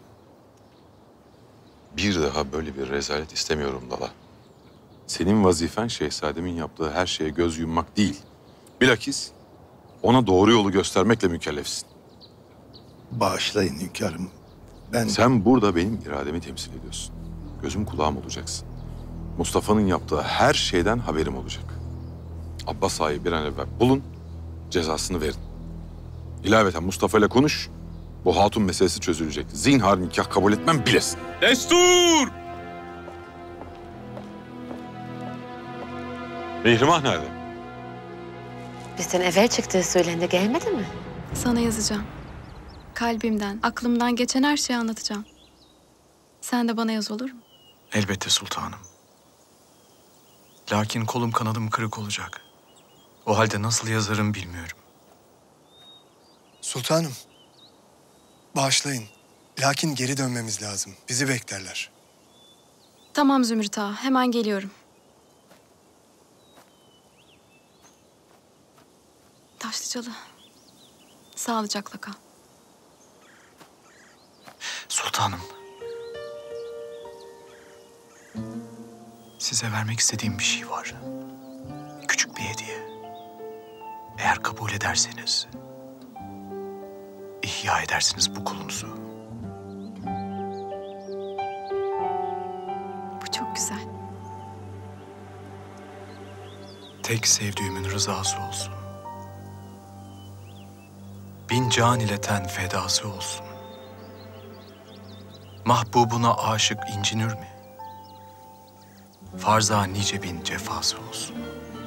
Bir daha böyle bir rezalet istemiyorum Lala. Senin vazifen şehzademin yaptığı her şeye göz yummak değil. Bilakis ona doğru yolu göstermekle mükellefsin. Bağışlayın hünkârım. Sen burada benim irademi temsil ediyorsun. Gözüm kulağım olacaksın. Mustafa'nın yaptığı her şeyden haberim olacak. Abbas Ağa'yı bir an evvel bulun, cezasını verin. İlaveten Mustafa ile konuş, bu hatun meselesi çözülecek. Zinhar nikah kabul etmem bilesin. Destur! Mihrimah nerede? Bizden evvel çıktığı söylendi, gelmedi mi? Sana yazacağım. Kalbimden, aklımdan geçen her şeyi anlatacağım. Sen de bana yaz, olur mu? Elbette sultanım. Lakin kolum kanadım kırık olacak. O halde nasıl yazarım bilmiyorum. Sultanım, bağışlayın. Lakin geri dönmemiz lazım. Bizi beklerler. Tamam Zümrüt Ağa, hemen geliyorum. Taşlıcalı, sağlıcakla kal. Sultanım. Size vermek istediğim bir şey var. Küçük bir hediye. Eğer kabul ederseniz, ihya edersiniz bu kulunuzu. Bu çok güzel. Tek sevdiğimin rızası olsun. Bin can ile ten fedası olsun. Mahbubuna aşık incinir mi? Farza nice bin cefası olsun.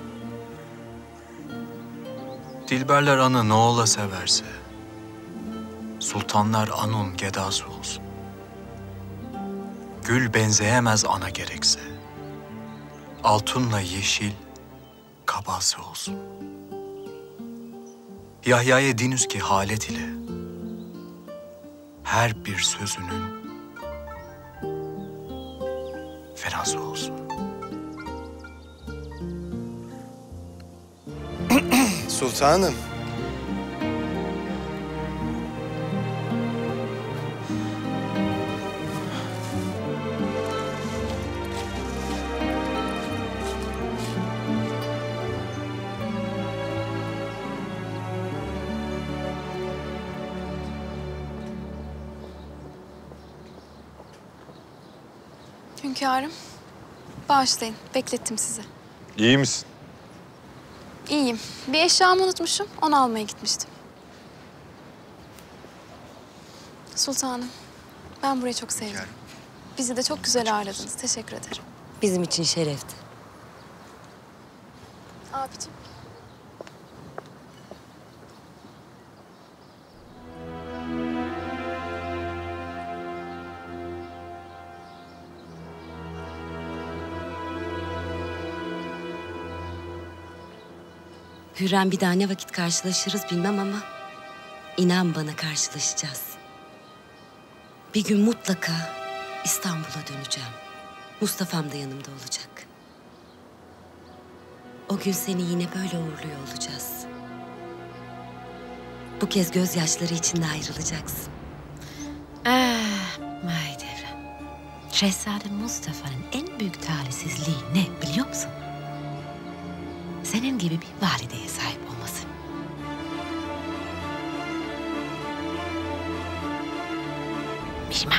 Dilberler anı ne ola severse, sultanlar anun gedası olsun. Gül benzeyemez ana gerekse, altınla yeşil kabası olsun. Yahya'ya dinüz ki halet ile, her bir sözünün fenası olsun. Sultanım. Hünkârım, bağışlayın. Beklettim sizi. İyi misin? İyiyim. Bir eşyamı unutmuşum. Onu almaya gitmiştim. Sultanım, ben burayı çok sevdim. Bizi de çok güzel ağırladınız. Teşekkür ederim. Bizim için şerefti. Abicim. Hürrem bir daha ne vakit karşılaşırız bilmem ama inan bana karşılaşacağız. Bir gün mutlaka İstanbul'a döneceğim. Mustafa'm da yanımda olacak. O gün seni yine böyle uğurluyor olacağız. Bu kez gözyaşları içinde ayrılacaksın. Mahidevran. Şehzade Mustafa'nın en büyük talihsizliği ne biliyor musun? Senin gibi bir valideye sahip olması. Mişma.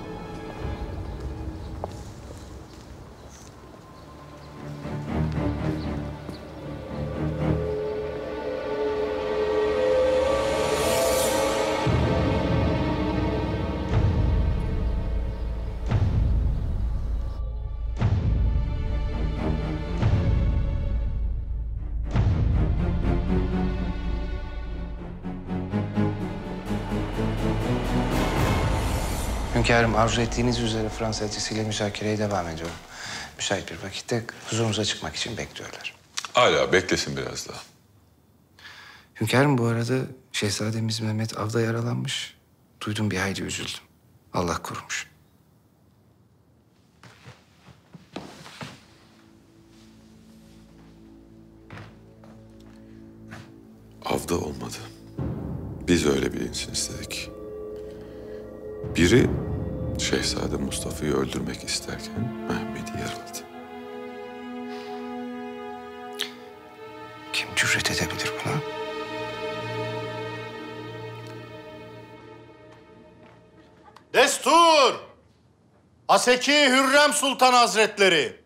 Hünkârım, arzu ettiğiniz üzere Fransa elçisiyle müzakereye devam ediyorum. Müsait bir vakitte huzurunuza çıkmak için bekliyorlar. Hala beklesin biraz daha. Hünkârım, bu arada Şehzademiz Mehmet avda yaralanmış. Duydum, bir hayli üzüldüm. Allah korumuş. Avda olmadı. Biz öyle bilinsin istedik. Biri Şehzade Mustafa'yı öldürmek isterken Mehmet'i yaraladı. Kim cüret edebilir buna? Destur! Aseki Hürrem Sultan Hazretleri.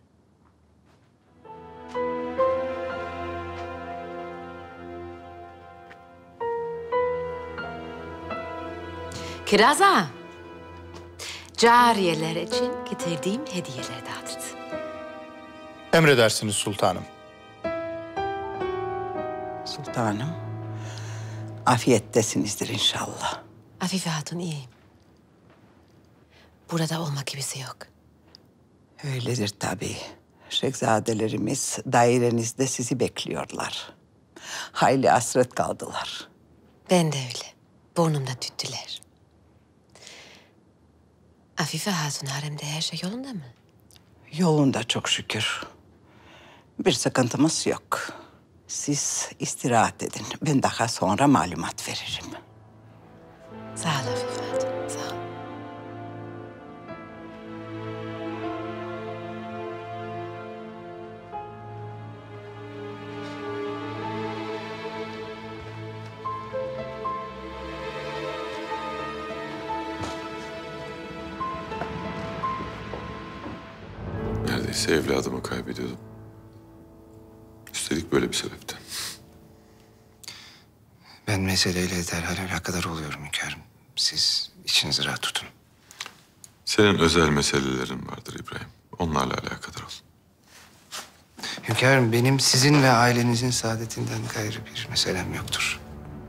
Kiraza. Cariyeler için getirdiğim hediyeleri dağıtırt. Emredersiniz sultanım. Sultanım, afiyettesinizdir inşallah. Afife Hatun iyi. Burada olmak gibisi yok. Öyledir tabii. Şehzadelerimiz dairenizde sizi bekliyorlar. Hayli hasret kaldılar. Ben de öyle. Burnumdan tüttüler. Afife Hatun haremde her şey yolunda mı? Yolunda çok şükür. Bir sıkıntımız yok. Siz istirahat edin. Ben daha sonra malumat veririm. Sağ ol Afife Hatun, sağ ol. Neredeyse evladımı kaybediyordum. Üstelik böyle bir sebepten. Ben meseleyle derhal alakadar oluyorum hünkârım. Siz içinizi rahat tutun. Senin özel meselelerin vardır İbrahim. Onlarla alakadar ol. Hünkârım, benim sizin ve ailenizin saadetinden gayrı bir meselem yoktur.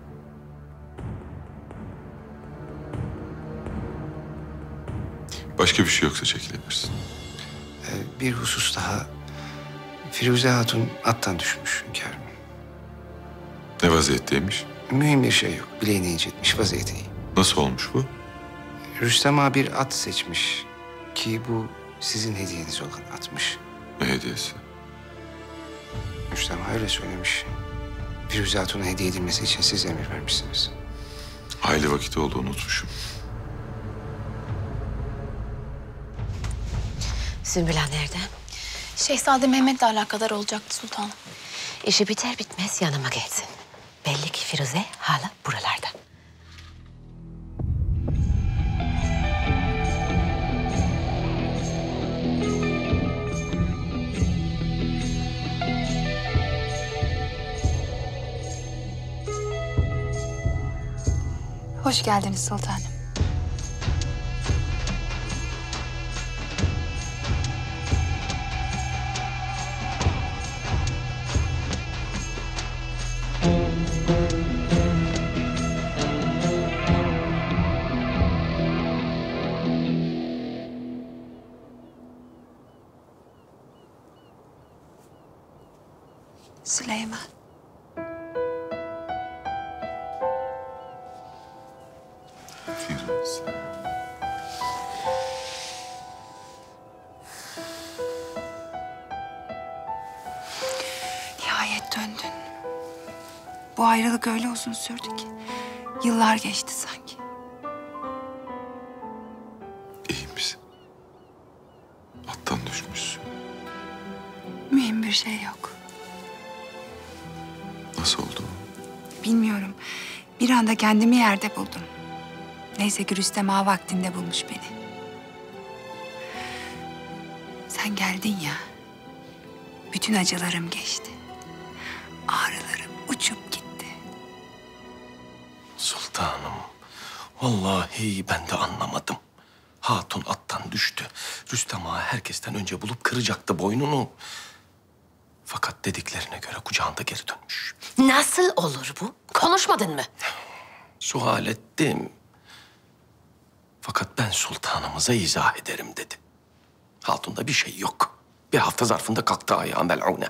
Başka bir şey yoksa çekilebilirsin. Bir husus daha. Firuze Hatun attan düşmüş hünkârım. Ne vaziyetteymiş? Mühim bir şey yok. Bileğini incitmiş, vaziyeti iyi. Nasıl olmuş bu? Rüstem Ağa bir at seçmiş. Ki bu sizin hediyeniz olan atmış. Ne hediyesi? Rüstem Ağa öyle söylemiş. Firuze Hatun'a hediye edilmesi için siz emir vermişsiniz. Hayli vakit oldu, unutmuşum. Sümbül Ağa nerede? Şehzade Mehmet'le alakadar olacaktı sultanım. İşi biter bitmez yanıma gelsin. Belli ki Firuze hala buralarda. Hoş geldiniz sultanım. Süleyman. Nihayet döndün. Bu ayrılık öyle uzun sürdü ki. Yıllar geçti sanki. İyi misin? Attan düşmüşsün. Mühim bir şey yok. Nasıl oldu? Bilmiyorum. Bir anda kendimi yerde buldum. Neyse ki Rüstem Ağa vaktinde bulmuş beni. Sen geldin ya. Bütün acılarım geçti. Ağrılarım uçup gitti. Sultanım, vallahi ben de anlamadım. Hatun attan düştü. Rüstem Ağa herkesten önce bulup kıracaktı boynunu. Fakat dediklerine göre kucağında geri dönmüş. Nasıl olur bu? Konuşmadın mı? Sual ettim. Fakat ben sultanımıza izah ederim dedi. Hatun'da bir şey yok. Bir hafta zarfında kalktı ayağa mel'une.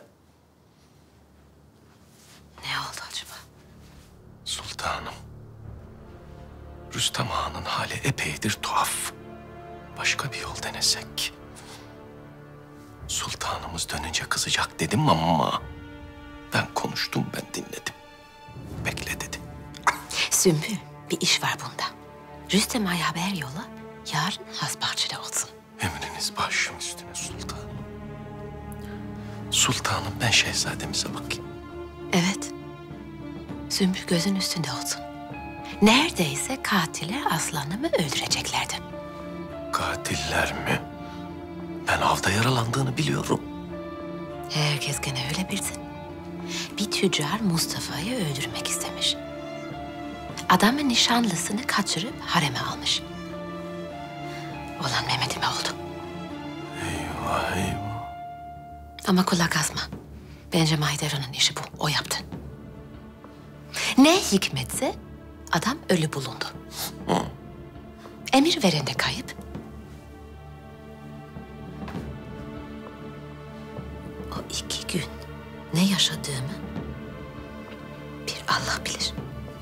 Ne oldu acaba? Sultanım, Rüstem Ağa'nın hali epeydir tuhaf. Başka bir yol denesek. Sultanımız dönünce kızacak dedim ama ben konuştum, ben dinledim. Bekle dedi. Sümbül, bir iş var bunda. Rüstem Ağa'ya haber yolla, yarın Hasbahçe'de olsun. Emriniz başım üstüne sultanım. Sultanım, ben şehzademize bakayım. Evet. Sümbül gözün üstünde olsun. Neredeyse katiller aslanımı öldüreceklerdi. Katiller mi? Ben avda yaralandığını biliyorum. Herkes gene öyle bilsin. Bir tüccar Mustafa'yı öldürmek istemiş. Adamın nişanlısını kaçırıp hareme almış. Olan Mehmet'ime oldu. Eyvah eyvah. Ama kulak asma. Bence Mahidevran'ın işi bu. O yaptı. Ne hikmetse adam ölü bulundu. Emir veren de kayıp. O 2 gün ne yaşadığımı bir Allah bilir.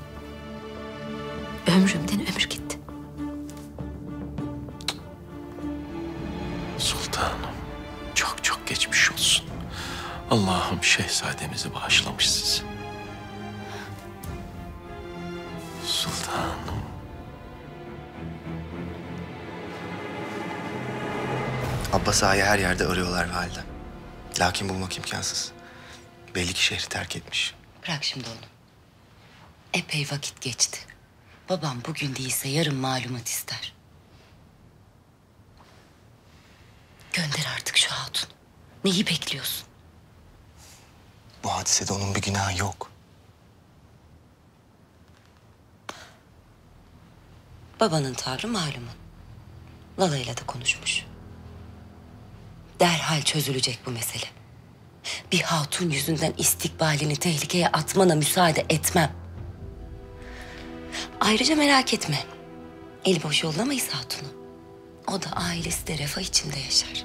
Ömrümden ömür gitti. Sultanım, çok çok geçmiş olsun. Allah'ım şehzademizi bağışlamış sizi. Sultanım. Abbas Ağa'yı her yerde arıyorlar valide. Lakin bulmak imkansız. Belli ki şehri terk etmiş. Bırak şimdi onu. Epey vakit geçti. Babam bugün değilse yarın malumat ister. Gönder artık şu hatun. Neyi bekliyorsun? Bu hadisede onun bir günahı yok. Babanın tavrı malumun. Lala'yla da konuşmuş. Derhal çözülecek bu mesele. Bir hatun yüzünden istikbalini tehlikeye atmana müsaade etmem. Ayrıca merak etme. Eli boş yollamayız hatunu. O da ailesi de refah içinde yaşar.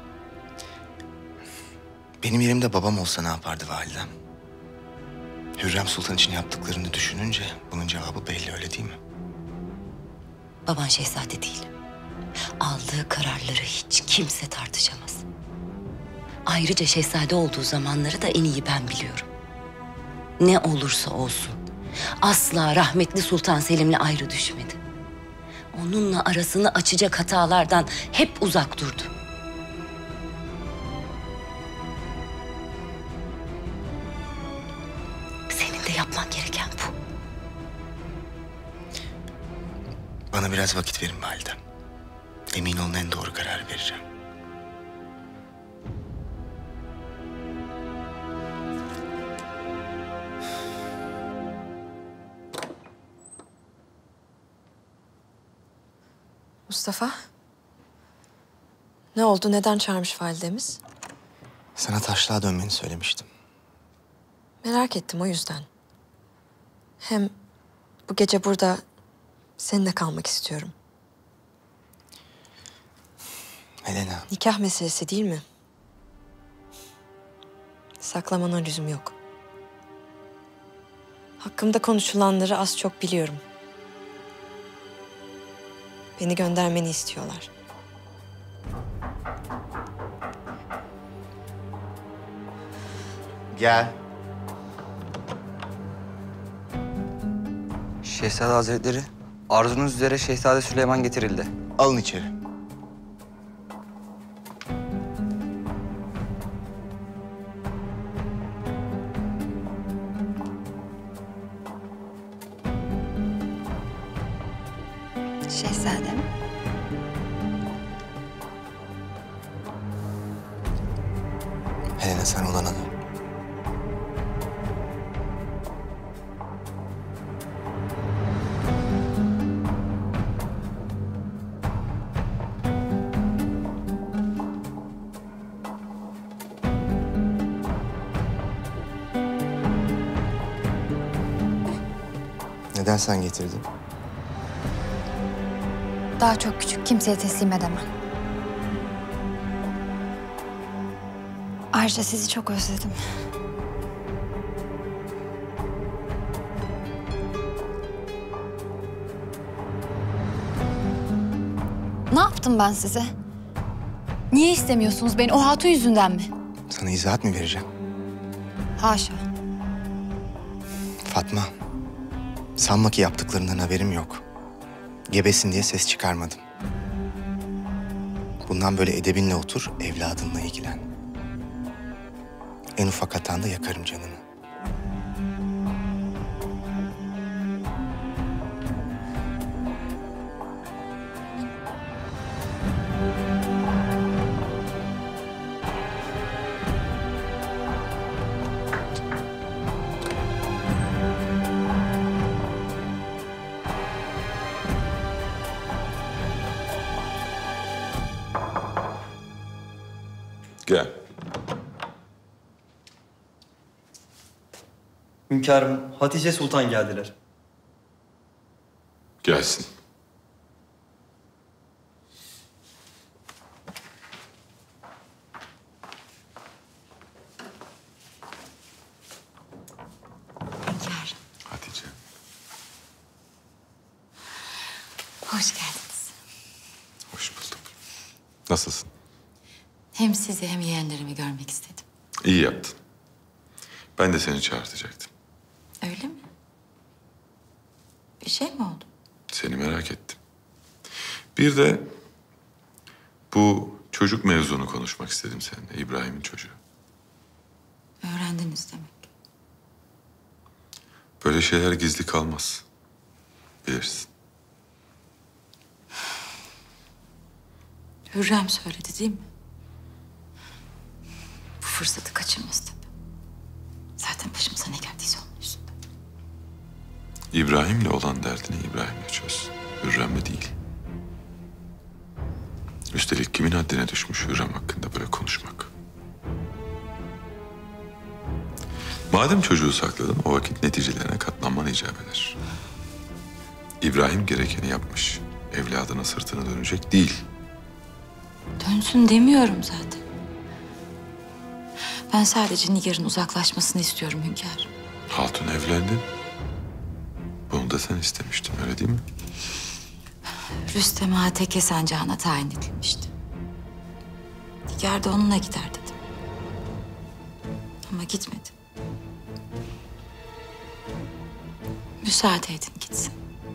Benim yerimde babam olsa ne yapardı validem? Hürrem Sultan için yaptıklarını düşününce bunun cevabı belli, öyle değil mi? Baban şehzade değil. Aldığı kararları hiç kimse tartışamaz. Ayrıca şehzade olduğu zamanları da en iyi ben biliyorum. Ne olursa olsun asla rahmetli Sultan Selim'le ayrı düşmedi. Onunla arasını açacak hatalardan hep uzak durdu. Senin de yapman gereken bu. Bana biraz vakit verin validem. Emin olun en doğru kararı vereceğim. Mustafa. Ne oldu? Neden çağırmış validemiz? Sana taşlığa dönmeni söylemiştim. Merak ettim o yüzden. Hem bu gece burada seninle kalmak istiyorum. Helena. Nikah meselesi değil mi? Saklamana lüzum yok. Hakkımda konuşulanları az çok biliyorum. Beni göndermeni istiyorlar. Gel. Şehzade Hazretleri, arzunuz üzere Şehzade Süleyman getirildi. Alın içeri. Şehzadem. Helena sen olana dön. Neden sen getirdin? Daha çok küçük, kimseye teslim edemem. Ayrıca sizi çok özledim. Ne yaptım ben size? Niye istemiyorsunuz beni? O hatun yüzünden mi? Sana izahat mı vereceğim? Haşa. Fatma, sanma ki yaptıklarından haberim yok. Gebesin diye ses çıkarmadım. Bundan böyle edebinle otur, evladınla ilgilen. En ufak hatanda yakarım canını. Gel. Hünkârım, Hatice Sultan geldiler. Gelsin. Hünkârım. Hatice. Hoş geldiniz. Hoş bulduk. Nasılsın? Hem sizi hem yeğenlerimi görmek istedim. İyi yaptın. Ben de seni çağırtacaktım. Öyle mi? Bir şey mi oldu? Seni merak ettim. Bir de bu çocuk mevzunu konuşmak istedim seninle. İbrahim'in çocuğu. Öğrendiniz demek. Böyle şeyler gizli kalmaz. Bilirsin. Hürrem söyledi değil mi? Bu fırsatı kaçırmaz tabii. Zaten başımıza ne geldiyse onun yüzünden. İbrahim'le olan derdini İbrahim'le çöz. Hürrem'le değil. Üstelik kimin haddine düşmüş Hürrem hakkında böyle konuşmak? Madem çocuğu sakladın, o vakit neticelerine katlanman icap eder. İbrahim gerekeni yapmış. Evladına sırtını dönecek değil. Dönsün demiyorum zaten. Ben sadece Nigar'ın uzaklaşmasını istiyorum hünkârım. Hatun evlendi. Bunu da sen istemiştin, öyle değil mi? Rüstem Ağa Teke sancağına tayin edilmişti. Nigar da onunla gider dedim. Ama gitmedi. Müsaade edin gitsin.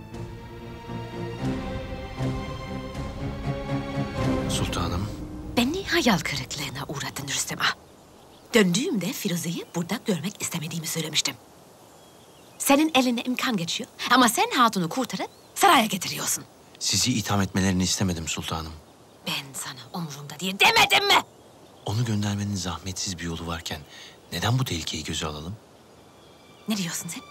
Sultanım. Beni hayal kırıklığına uğrattın Rüstem Ağa. Döndüğümde Firuze'yi burada görmek istemediğimi söylemiştim. Senin eline imkan geçiyor ama sen hatunu kurtarıp saraya getiriyorsun. Sizi itham etmelerini istemedim sultanım. Ben sana umurumda diye demedim mi? Onu göndermenin zahmetsiz bir yolu varken neden bu tehlikeyi göze alalım? Ne diyorsun sen?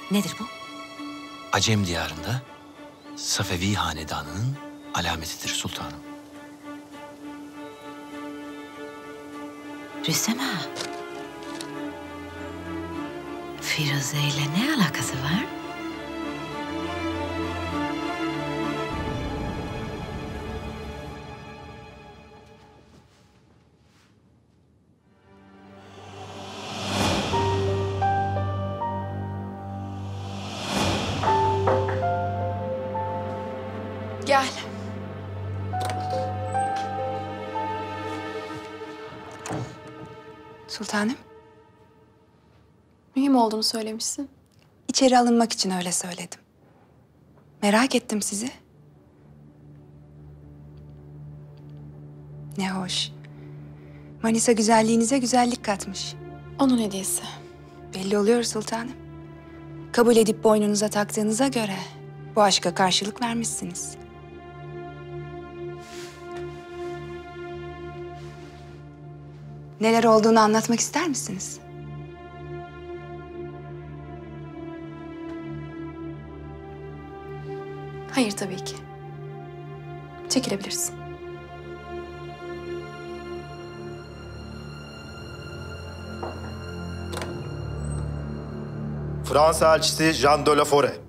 Nedir bu? Acem diyarında Safevi hanedanının alametidir sultanım. Rüstem ağa. Firuze ile ne alakası var? Gel. Sultanım, Mühim olduğunu söylemişsin. içeri alınmak için öyle söyledim. Merak ettim sizi. Ne hoş. Manisa güzelliğinize güzellik katmış. Onun hediyesi. Belli oluyor sultanım. Kabul edip boynunuza taktığınıza göre bu aşka karşılık vermişsiniz. Neler olduğunu anlatmak ister misiniz? Hayır tabii ki. Çekilebilirsin. Fransa elçisi Jean de la Forêt.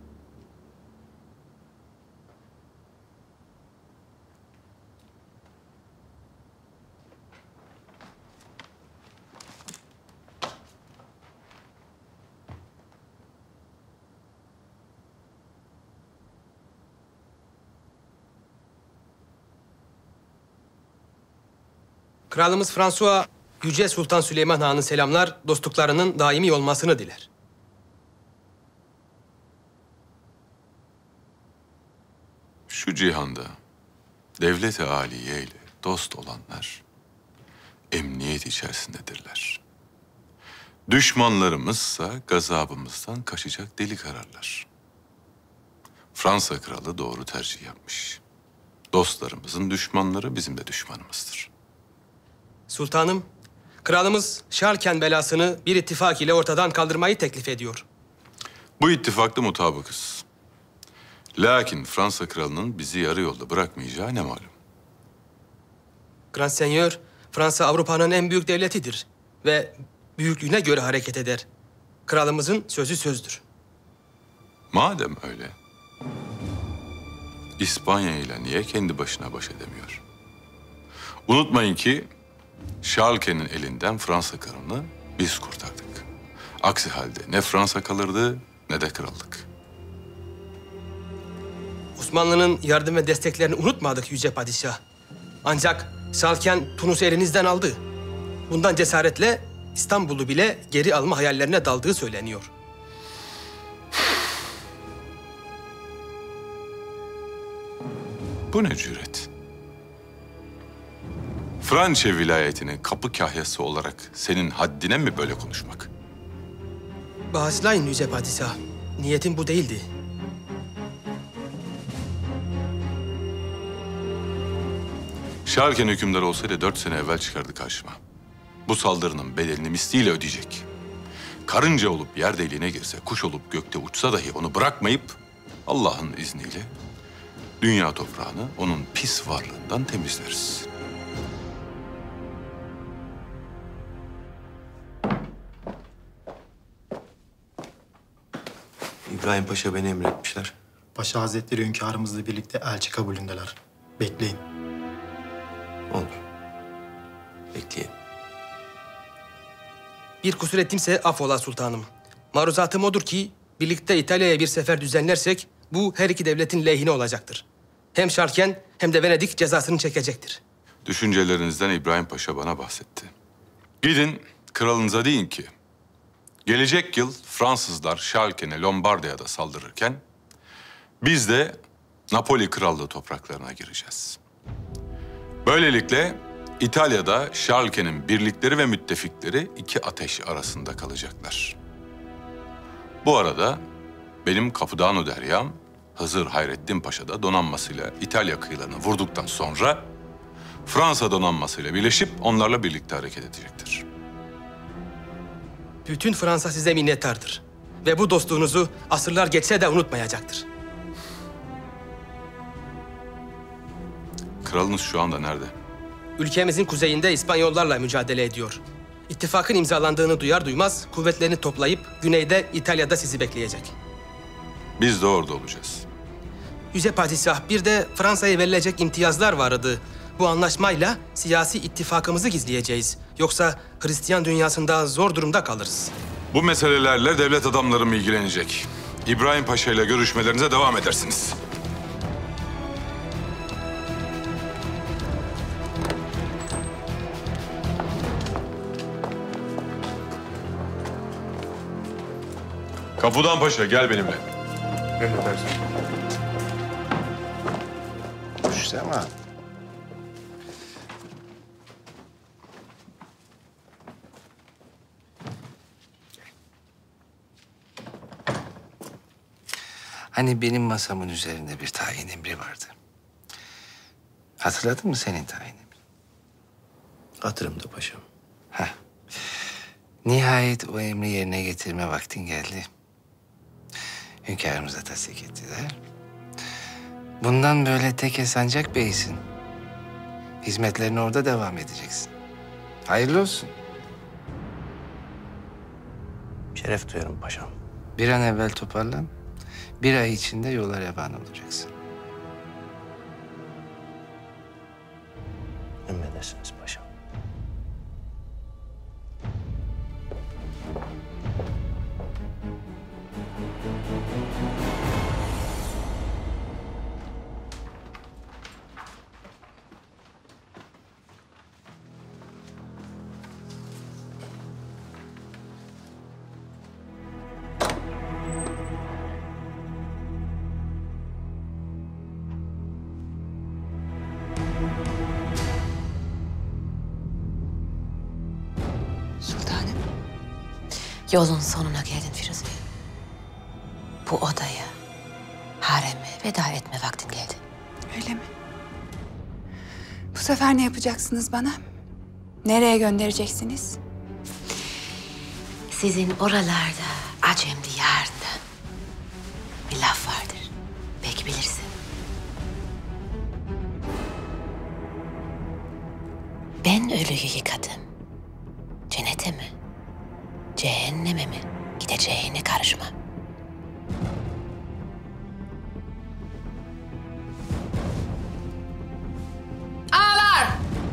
Kralımız François, Yüce Sultan Süleyman Han'ın selamlar, dostluklarının daimi olmasını diler. Şu cihanda devlet-i âliye ile dost olanlar emniyet içerisindedirler. Düşmanlarımızsa gazabımızdan kaçacak delik ararlar. Fransa kralı doğru tercih yapmış. Dostlarımızın düşmanları bizim de düşmanımızdır. Sultanım, kralımız Şarken belasını bir ittifak ile ortadan kaldırmayı teklif ediyor. Bu ittifakta mutabıkız. Lakin Fransa kralının bizi yarı yolda bırakmayacağı ne malum. Grand Seigneur, Fransa Avrupa'nın en büyük devletidir ve büyüklüğüne göre hareket eder. Kralımızın sözü sözdür. Madem öyle, İspanya ile niye kendi başına baş edemiyor? Unutmayın ki Şalke'nin elinden Fransa kralını biz kurtardık. Aksi halde ne Fransa kalırdı ne de krallık. Osmanlı'nın yardım ve desteklerini unutmadık Yüce Padişah. Ancak Şalken Tunus'u elinizden aldı. Bundan cesaretle İstanbul'u bile geri alma hayallerine daldığı söyleniyor. Bu ne cüret? Fransa vilayetinin kapı kahyası olarak senin haddine mi böyle konuşmak? Bağışlayın Yüce Padişah. Niyetim bu değildi. Şarken hükümdarı olsaydı 4 sene evvel çıkardı karşıma. Bu saldırının bedelini misliyle ödeyecek. Karınca olup yer deliğine girse, kuş olup gökte uçsa dahi onu bırakmayıp Allah'ın izniyle dünya toprağını onun pis varlığından temizleriz. İbrahim Paşa beni emretmişler. Paşa Hazretleri hünkârımızla birlikte elçi kabulündeler. Bekleyin. Olur. Bekleyin. Bir kusur ettimse affola sultanım. Maruzatım odur ki birlikte İtalya'ya bir sefer düzenlersek bu her iki devletin lehine olacaktır. Hem Şarken hem de Venedik cezasını çekecektir. Düşüncelerinizden İbrahim Paşa bana bahsetti. Gidin kralınıza deyin ki gelecek yıl Fransızlar Şalken'e Lombardiya'da saldırırken biz de Napoli Krallığı topraklarına gireceğiz. Böylelikle İtalya'da Şalken'in birlikleri ve müttefikleri iki ateş arasında kalacaklar. Bu arada benim Kapıdağ-ı Deryam Hızır Hayrettin Paşa da donanmasıyla İtalya kıyılarını vurduktan sonra Fransa donanmasıyla birleşip onlarla birlikte hareket edecektir. Bütün Fransa size minnettardır. Ve bu dostluğunuzu asırlar geçse de unutmayacaktır. Kralınız şu anda nerede? Ülkemizin kuzeyinde İspanyollarla mücadele ediyor. İttifakın imzalandığını duyar duymaz kuvvetlerini toplayıp güneyde İtalya'da sizi bekleyecek. Biz de orada olacağız. Yüce Padişah, bir de Fransa'ya verilecek imtiyazlar vardı. Bu anlaşmayla siyasi ittifakımızı gizleyeceğiz. Yoksa Hristiyan dünyasında zor durumda kalırız. Bu meselelerle devlet adamlarım ilgilenecek. İbrahim Paşa ile görüşmelerinize devam edersiniz. Kapıdan Paşa, gel benimle. Emredersin. Rüstem ağa. Hani benim masamın üzerinde bir tayin emri vardı. Hatırladın mı senin tayin emri? Hatırımda paşam. Heh. Nihayet o emri yerine getirme vaktin geldi. Hünkârımıza tasdik ettiler. Bundan böyle tek sancak beysin. Hizmetlerine orada devam edeceksin. Hayırlı olsun. Şeref duyarım paşam. Bir an evvel toparlan. Bir ay içinde yola revan olacaksın. Emredersiniz paşam. Sultanım, yolun sonuna geldin Firuze. Bu odaya, hareme veda etme vaktin geldi. Öyle mi? Bu sefer ne yapacaksınız bana? Nereye göndereceksiniz? Sizin oralarda, Acem diyarında bir laf vardır. Belki bilirsin. Ben ölüyü yıkadım. Cennete mi, cehenneme mi gideceğine karışma. Ağlar!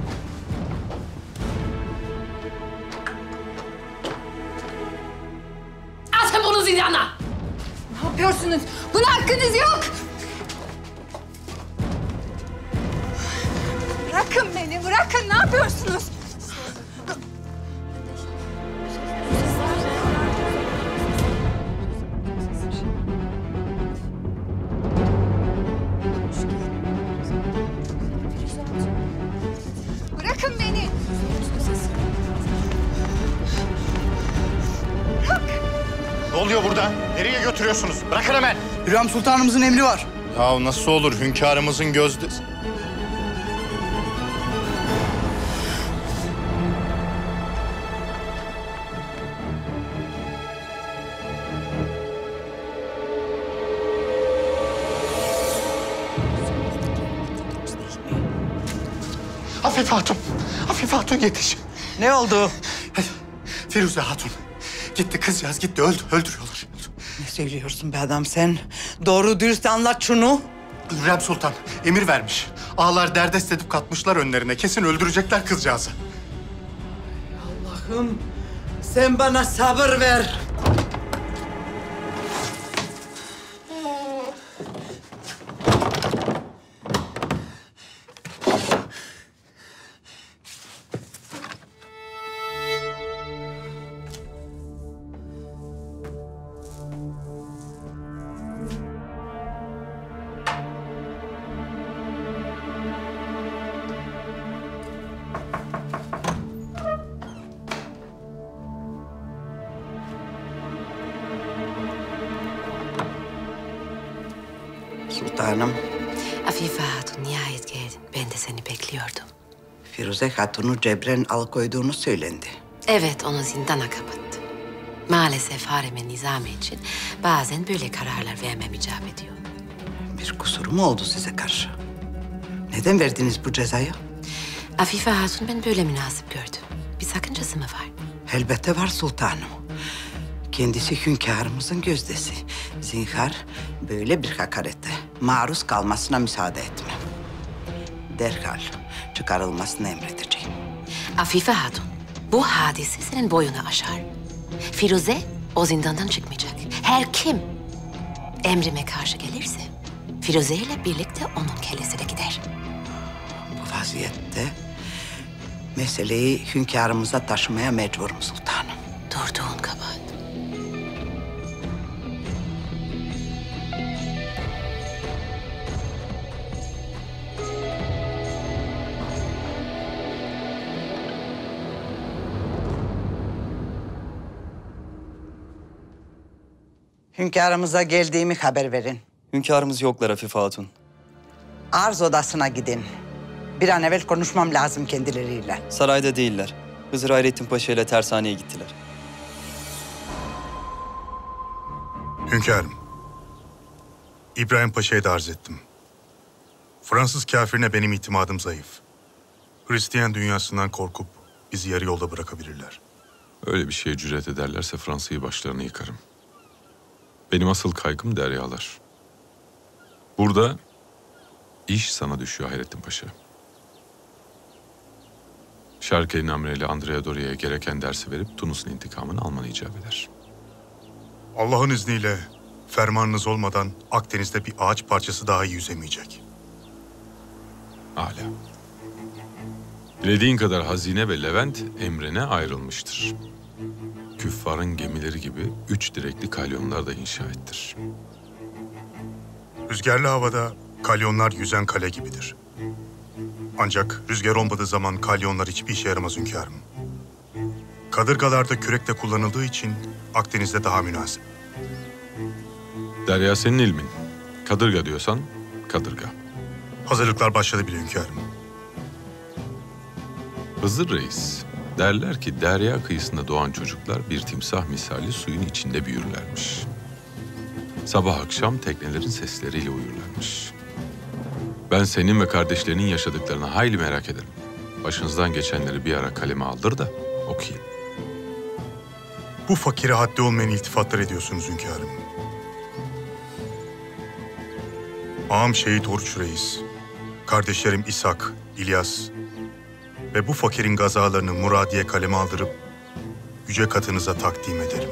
Atın bunu zindana! Ne yapıyorsunuz? Buna hakkınız yok! Bırakın beni, bırakın! Ne yapıyorsunuz? Bırakın beni! Ne oluyor burada? Nereye götürüyorsunuz? Bırakın hemen. Hürrem Sultanımızın emri var. Ya nasıl olur? Hünkârımızın gözdesi. Afife Hatun. Afife Hatun yetiş. Ne oldu? Firuze Hatun. Gitti kızcağız gitti öldürüyorlar. Ne söylüyorsun be adam sen? Doğru dürüst anlat şunu. Hürrem Sultan emir vermiş. Ağalar derdest edip katmışlar önlerine. Kesin öldürecekler kızcağızı. Allah'ım sen bana sabır ver. Sultanım, Afife Hatun nihayet geldin. Ben de seni bekliyordum. Firuze Hatun'u cebren alıkoyduğunu söylendi. Evet, onu zindana kapattı. Maalesef haremin nizamı için bazen böyle kararlar vermem icap ediyor. Bir kusur mu oldu size karşı? Neden verdiniz bu cezayı? Afife Hatun ben böyle münasip gördüm. Bir sakıncası mı var? Elbette var sultanım. Kendisi hünkârımızın gözdesi. Zinhar böyle bir hakarete maruz kalmasına müsaade etmem. Derhal çıkarılmasını emredeceğim. Afife Hatun, bu hadise senin boyunu aşar. Firuze o zindandan çıkmayacak. Her kim emrime karşı gelirse Firuze ile birlikte onun kellesi de gider. Bu vaziyette meseleyi hünkârımıza taşımaya mecburum sultanım. Durduğun kabahat. Hünkârımıza geldiğimi haber verin. Hünkârımız yoklar Afife Hatun. Arz odasına gidin. Bir an evvel konuşmam lazım kendileriyle. Sarayda değiller. Hızır Hayrettin Paşa ile tersaneye gittiler. Hünkârım, İbrahim Paşa'ya da arz ettim. Fransız kafirine benim itimadım zayıf. Hristiyan dünyasından korkup bizi yarı yolda bırakabilirler. Öyle bir şeye cüret ederlerse Fransa'yı başlarına yıkarım. Benim asıl kaygım deryalar. Burada iş sana düşüyor Hayrettin Paşa. Şarkeli Namreli Andrea Doria'ya gereken dersi verip Tunus'un intikamını almanı icap eder. Allah'ın izniyle fermanınız olmadan Akdeniz'de bir ağaç parçası daha yüzemeyecek. Âlâ. Dilediğin kadar hazine ve Levent emrine ayrılmıştır. Küffarın gemileri gibi 3 direkli kalyonlar da inşa ettir. Rüzgarlı havada kalyonlar yüzen kale gibidir. Ancak rüzgar olmadığı zaman kalyonlar hiçbir işe yaramaz hünkârım. Kadırgalarda kürek de kullanıldığı için Akdeniz'de daha münasip. Derya senin ilmin. Kadırga diyorsan kadırga. Hazırlıklar başladı bile hünkârım. Hızır Reis, derler ki derya kıyısında doğan çocuklar bir timsah misali suyun içinde büyürlermiş. Sabah akşam teknelerin sesleriyle uyurlarmış. Ben senin ve kardeşlerinin yaşadıklarını hayli merak ederim. Başınızdan geçenleri bir ara kaleme aldır da okuyayım. Bu fakire haddi olmayan iltifatlar ediyorsunuz hünkârım. Ağam Şehit Oruç Reis, kardeşlerim İshak, İlyas ve bu fakirin gazalarını muradiye kaleme aldırıp yüce katınıza takdim ederim.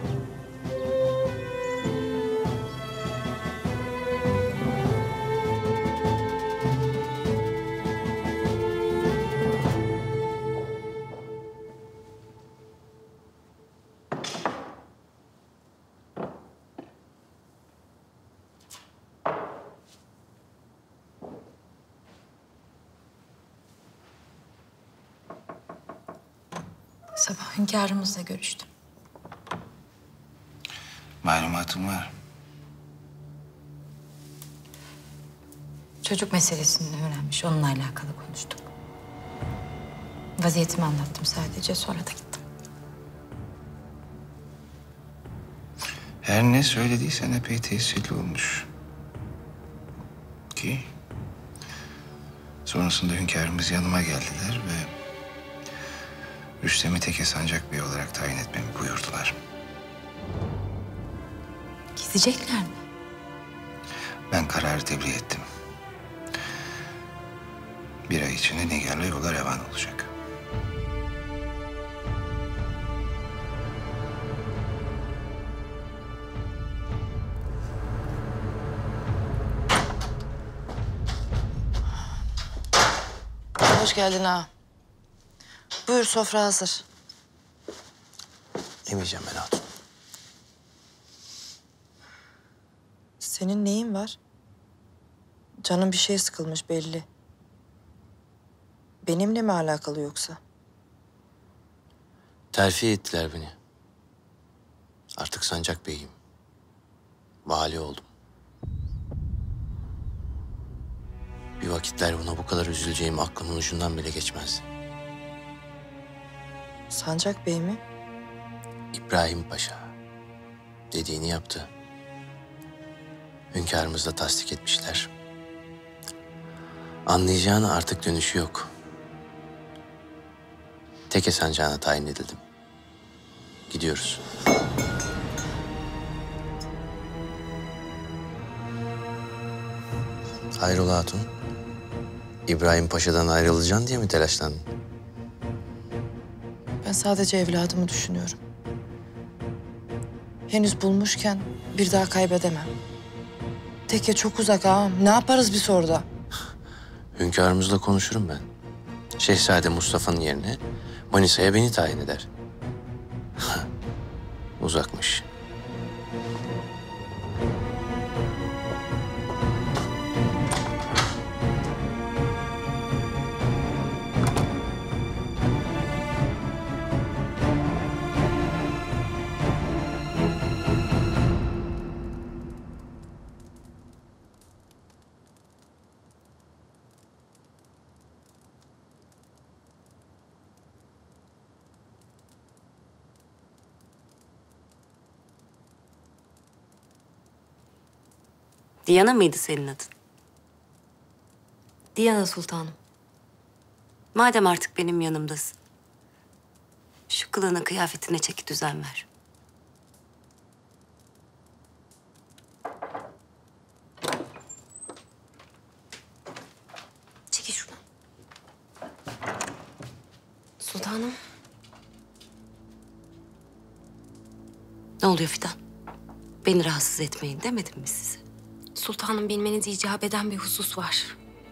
Sabah hünkârımızla görüştüm. Malumatım var. Çocuk meselesini öğrenmiş, onunla alakalı konuştuk. Vaziyetimi anlattım sadece, sonra da gittim. Her ne söylediysen epey tesirli olmuş. Ki sonrasında hünkârımız yanıma geldiler ve Rüstem'i Teke Sancak Bey olarak tayin etmemi buyurdular. Gidecekler mi? Ben kararı tebliğ ettim. Bir ay içinde Nigar'la yola revan olacak. Hoş geldin ağa. Buyur, sofra hazır. Yemeyeceğim ben hatun. Senin neyin var? Canın bir şey sıkılmış belli. Benimle mi alakalı yoksa? Terfi ettiler beni. Artık Sancak Bey'im. Vali oldum. Bir vakitler buna bu kadar üzüleceğim aklımın ucundan bile geçmezdi. Sancak Bey mi? İbrahim Paşa dediğini yaptı. Hünkârımız da tasdik etmişler. Anlayacağın artık dönüşü yok. Teke sancağına tayin edildim. Gidiyoruz. Hayrola hatun? İbrahim Paşa'dan ayrılacaksın diye mi telaşlandın? Ben sadece evladımı düşünüyorum. Henüz bulmuşken bir daha kaybedemem. Teke çok uzak ağam. Ne yaparız biz orada? Hünkârımızla konuşurum ben. Şehzade Mustafa'nın yerine Manisa'ya beni tayin eder. Uzakmış. Diana mıydı senin adın? Diana Sultanım. Madem artık benim yanımdasın, şu kılığına kıyafetine çeki düzen ver. Çekil şuradan. Sultanım. Ne oluyor Fidan? Beni rahatsız etmeyin demedim mi size? Sultanım, bilmeniz icap eden bir husus var.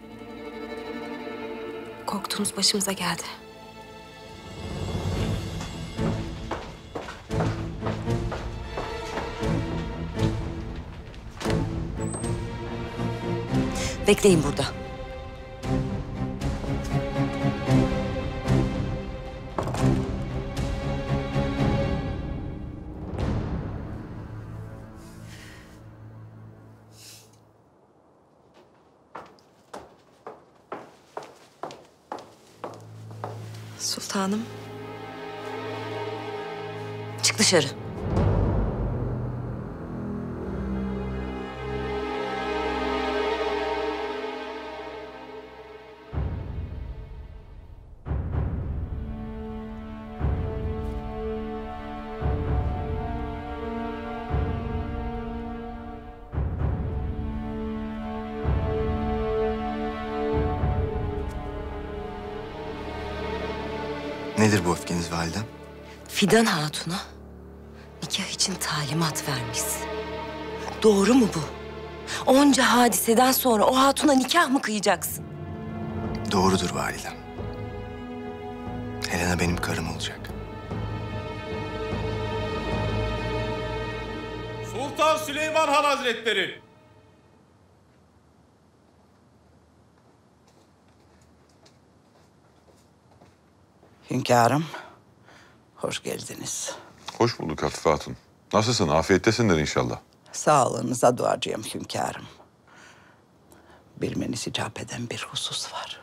Korktuğumuz başımıza geldi. Bekleyin burada. Sultanım. Çık dışarı. Nedir bu öfkeniz validem? Fidan Hatun'a nikah için talimat vermişsin. Doğru mu bu? Onca hadiseden sonra o hatuna nikah mı kıyacaksın? Doğrudur validem. Helena benim karım olacak. Sultan Süleyman Han Hazretleri. Hünkârım, hoş geldiniz. Hoş bulduk Hafife Hatun. Nasılsın? Afiyettesindir inşallah. Sağlığınıza duacıyım hünkârım. Bilmeniz icap eden bir husus var.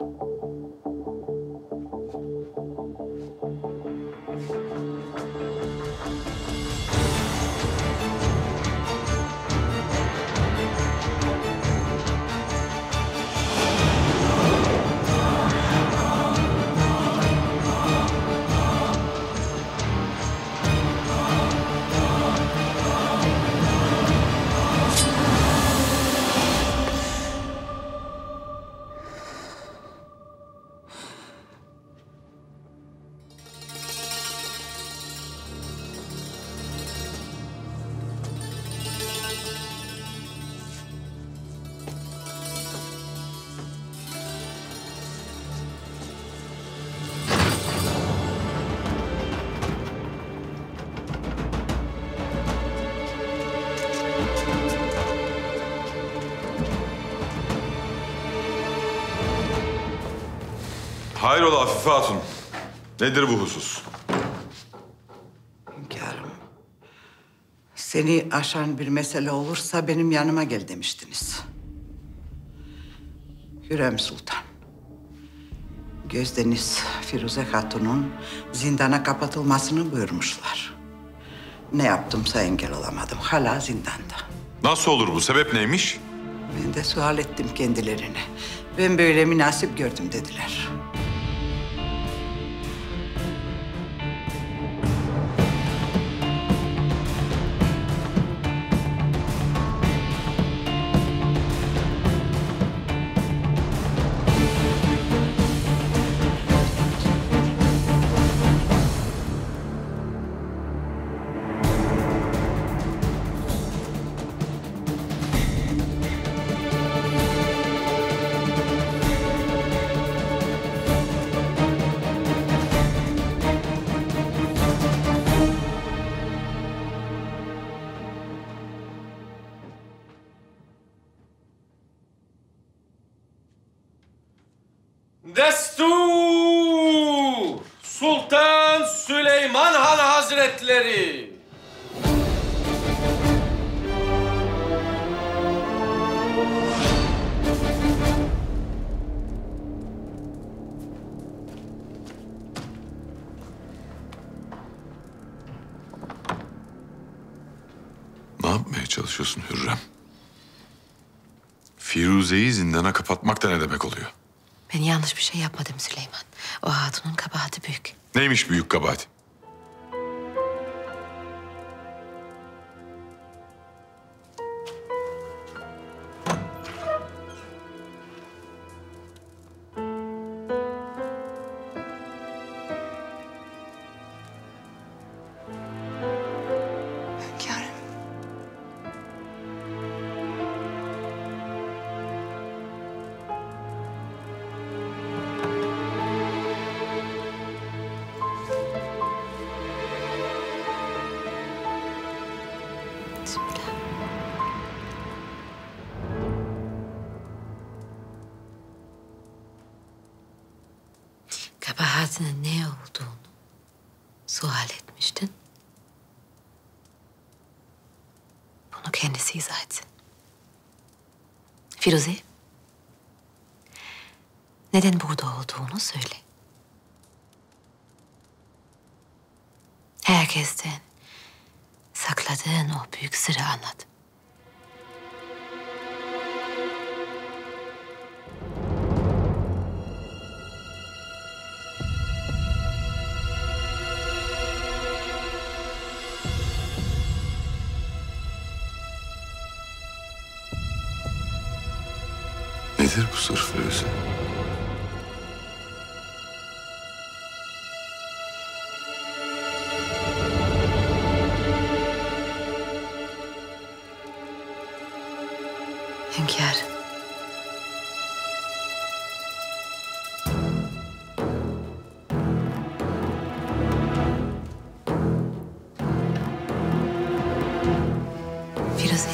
Hayrola Afife Hatun? Nedir bu husus? Hünkârım, seni aşan bir mesele olursa benim yanıma gel demiştiniz. Hürrem Sultan, Gözdeniz Firuze Hatun'un zindana kapatılmasını buyurmuşlar. Ne yaptımsa engel olamadım. Hala zindanda. Nasıl olur bu? Sebep neymiş? Ben de sual ettim kendilerine. Ben böyle münasip gördüm dediler. Destur! Sultan Süleyman Han Hazretleri! Ne yapmaya çalışıyorsun Hürrem? Firuze'yi zindana kapatmak da ne demek oluyor? Ben yanlış bir şey yapmadım Süleyman. O hatunun kabahati büyük. Neymiş büyük kabahat? Hünkârım. Kabahatinin ne olduğunu sual etmiştin. Bunu kendisi izah etsin. Firuze, neden burada olduğunu söyle. Herkesten sakladığın o büyük sırrı anlat. Nedir bu sır Firuze? Hünkârım. Firuze.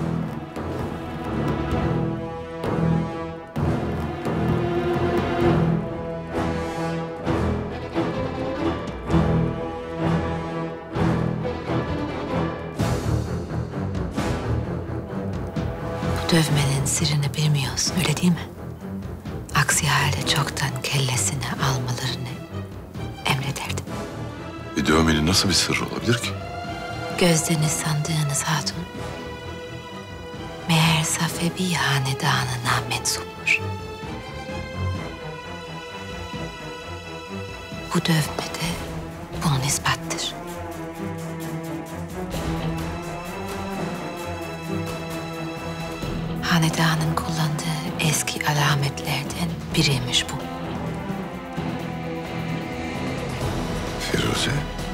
Bu dövmenin sırrını bilmiyorsun, öyle değil mi? Aksi halde çoktan kellesini almalarını emrederdim. Bir dövmenin nasıl bir sırrı olabilir ki? Gözlerini sandığınız hatun, meğer Safevi hanedanına mensupmuş. Bu dövme de bunun ispattır. Hanedanın kullandığı eski alametlerden biriymiş bu. Firuze,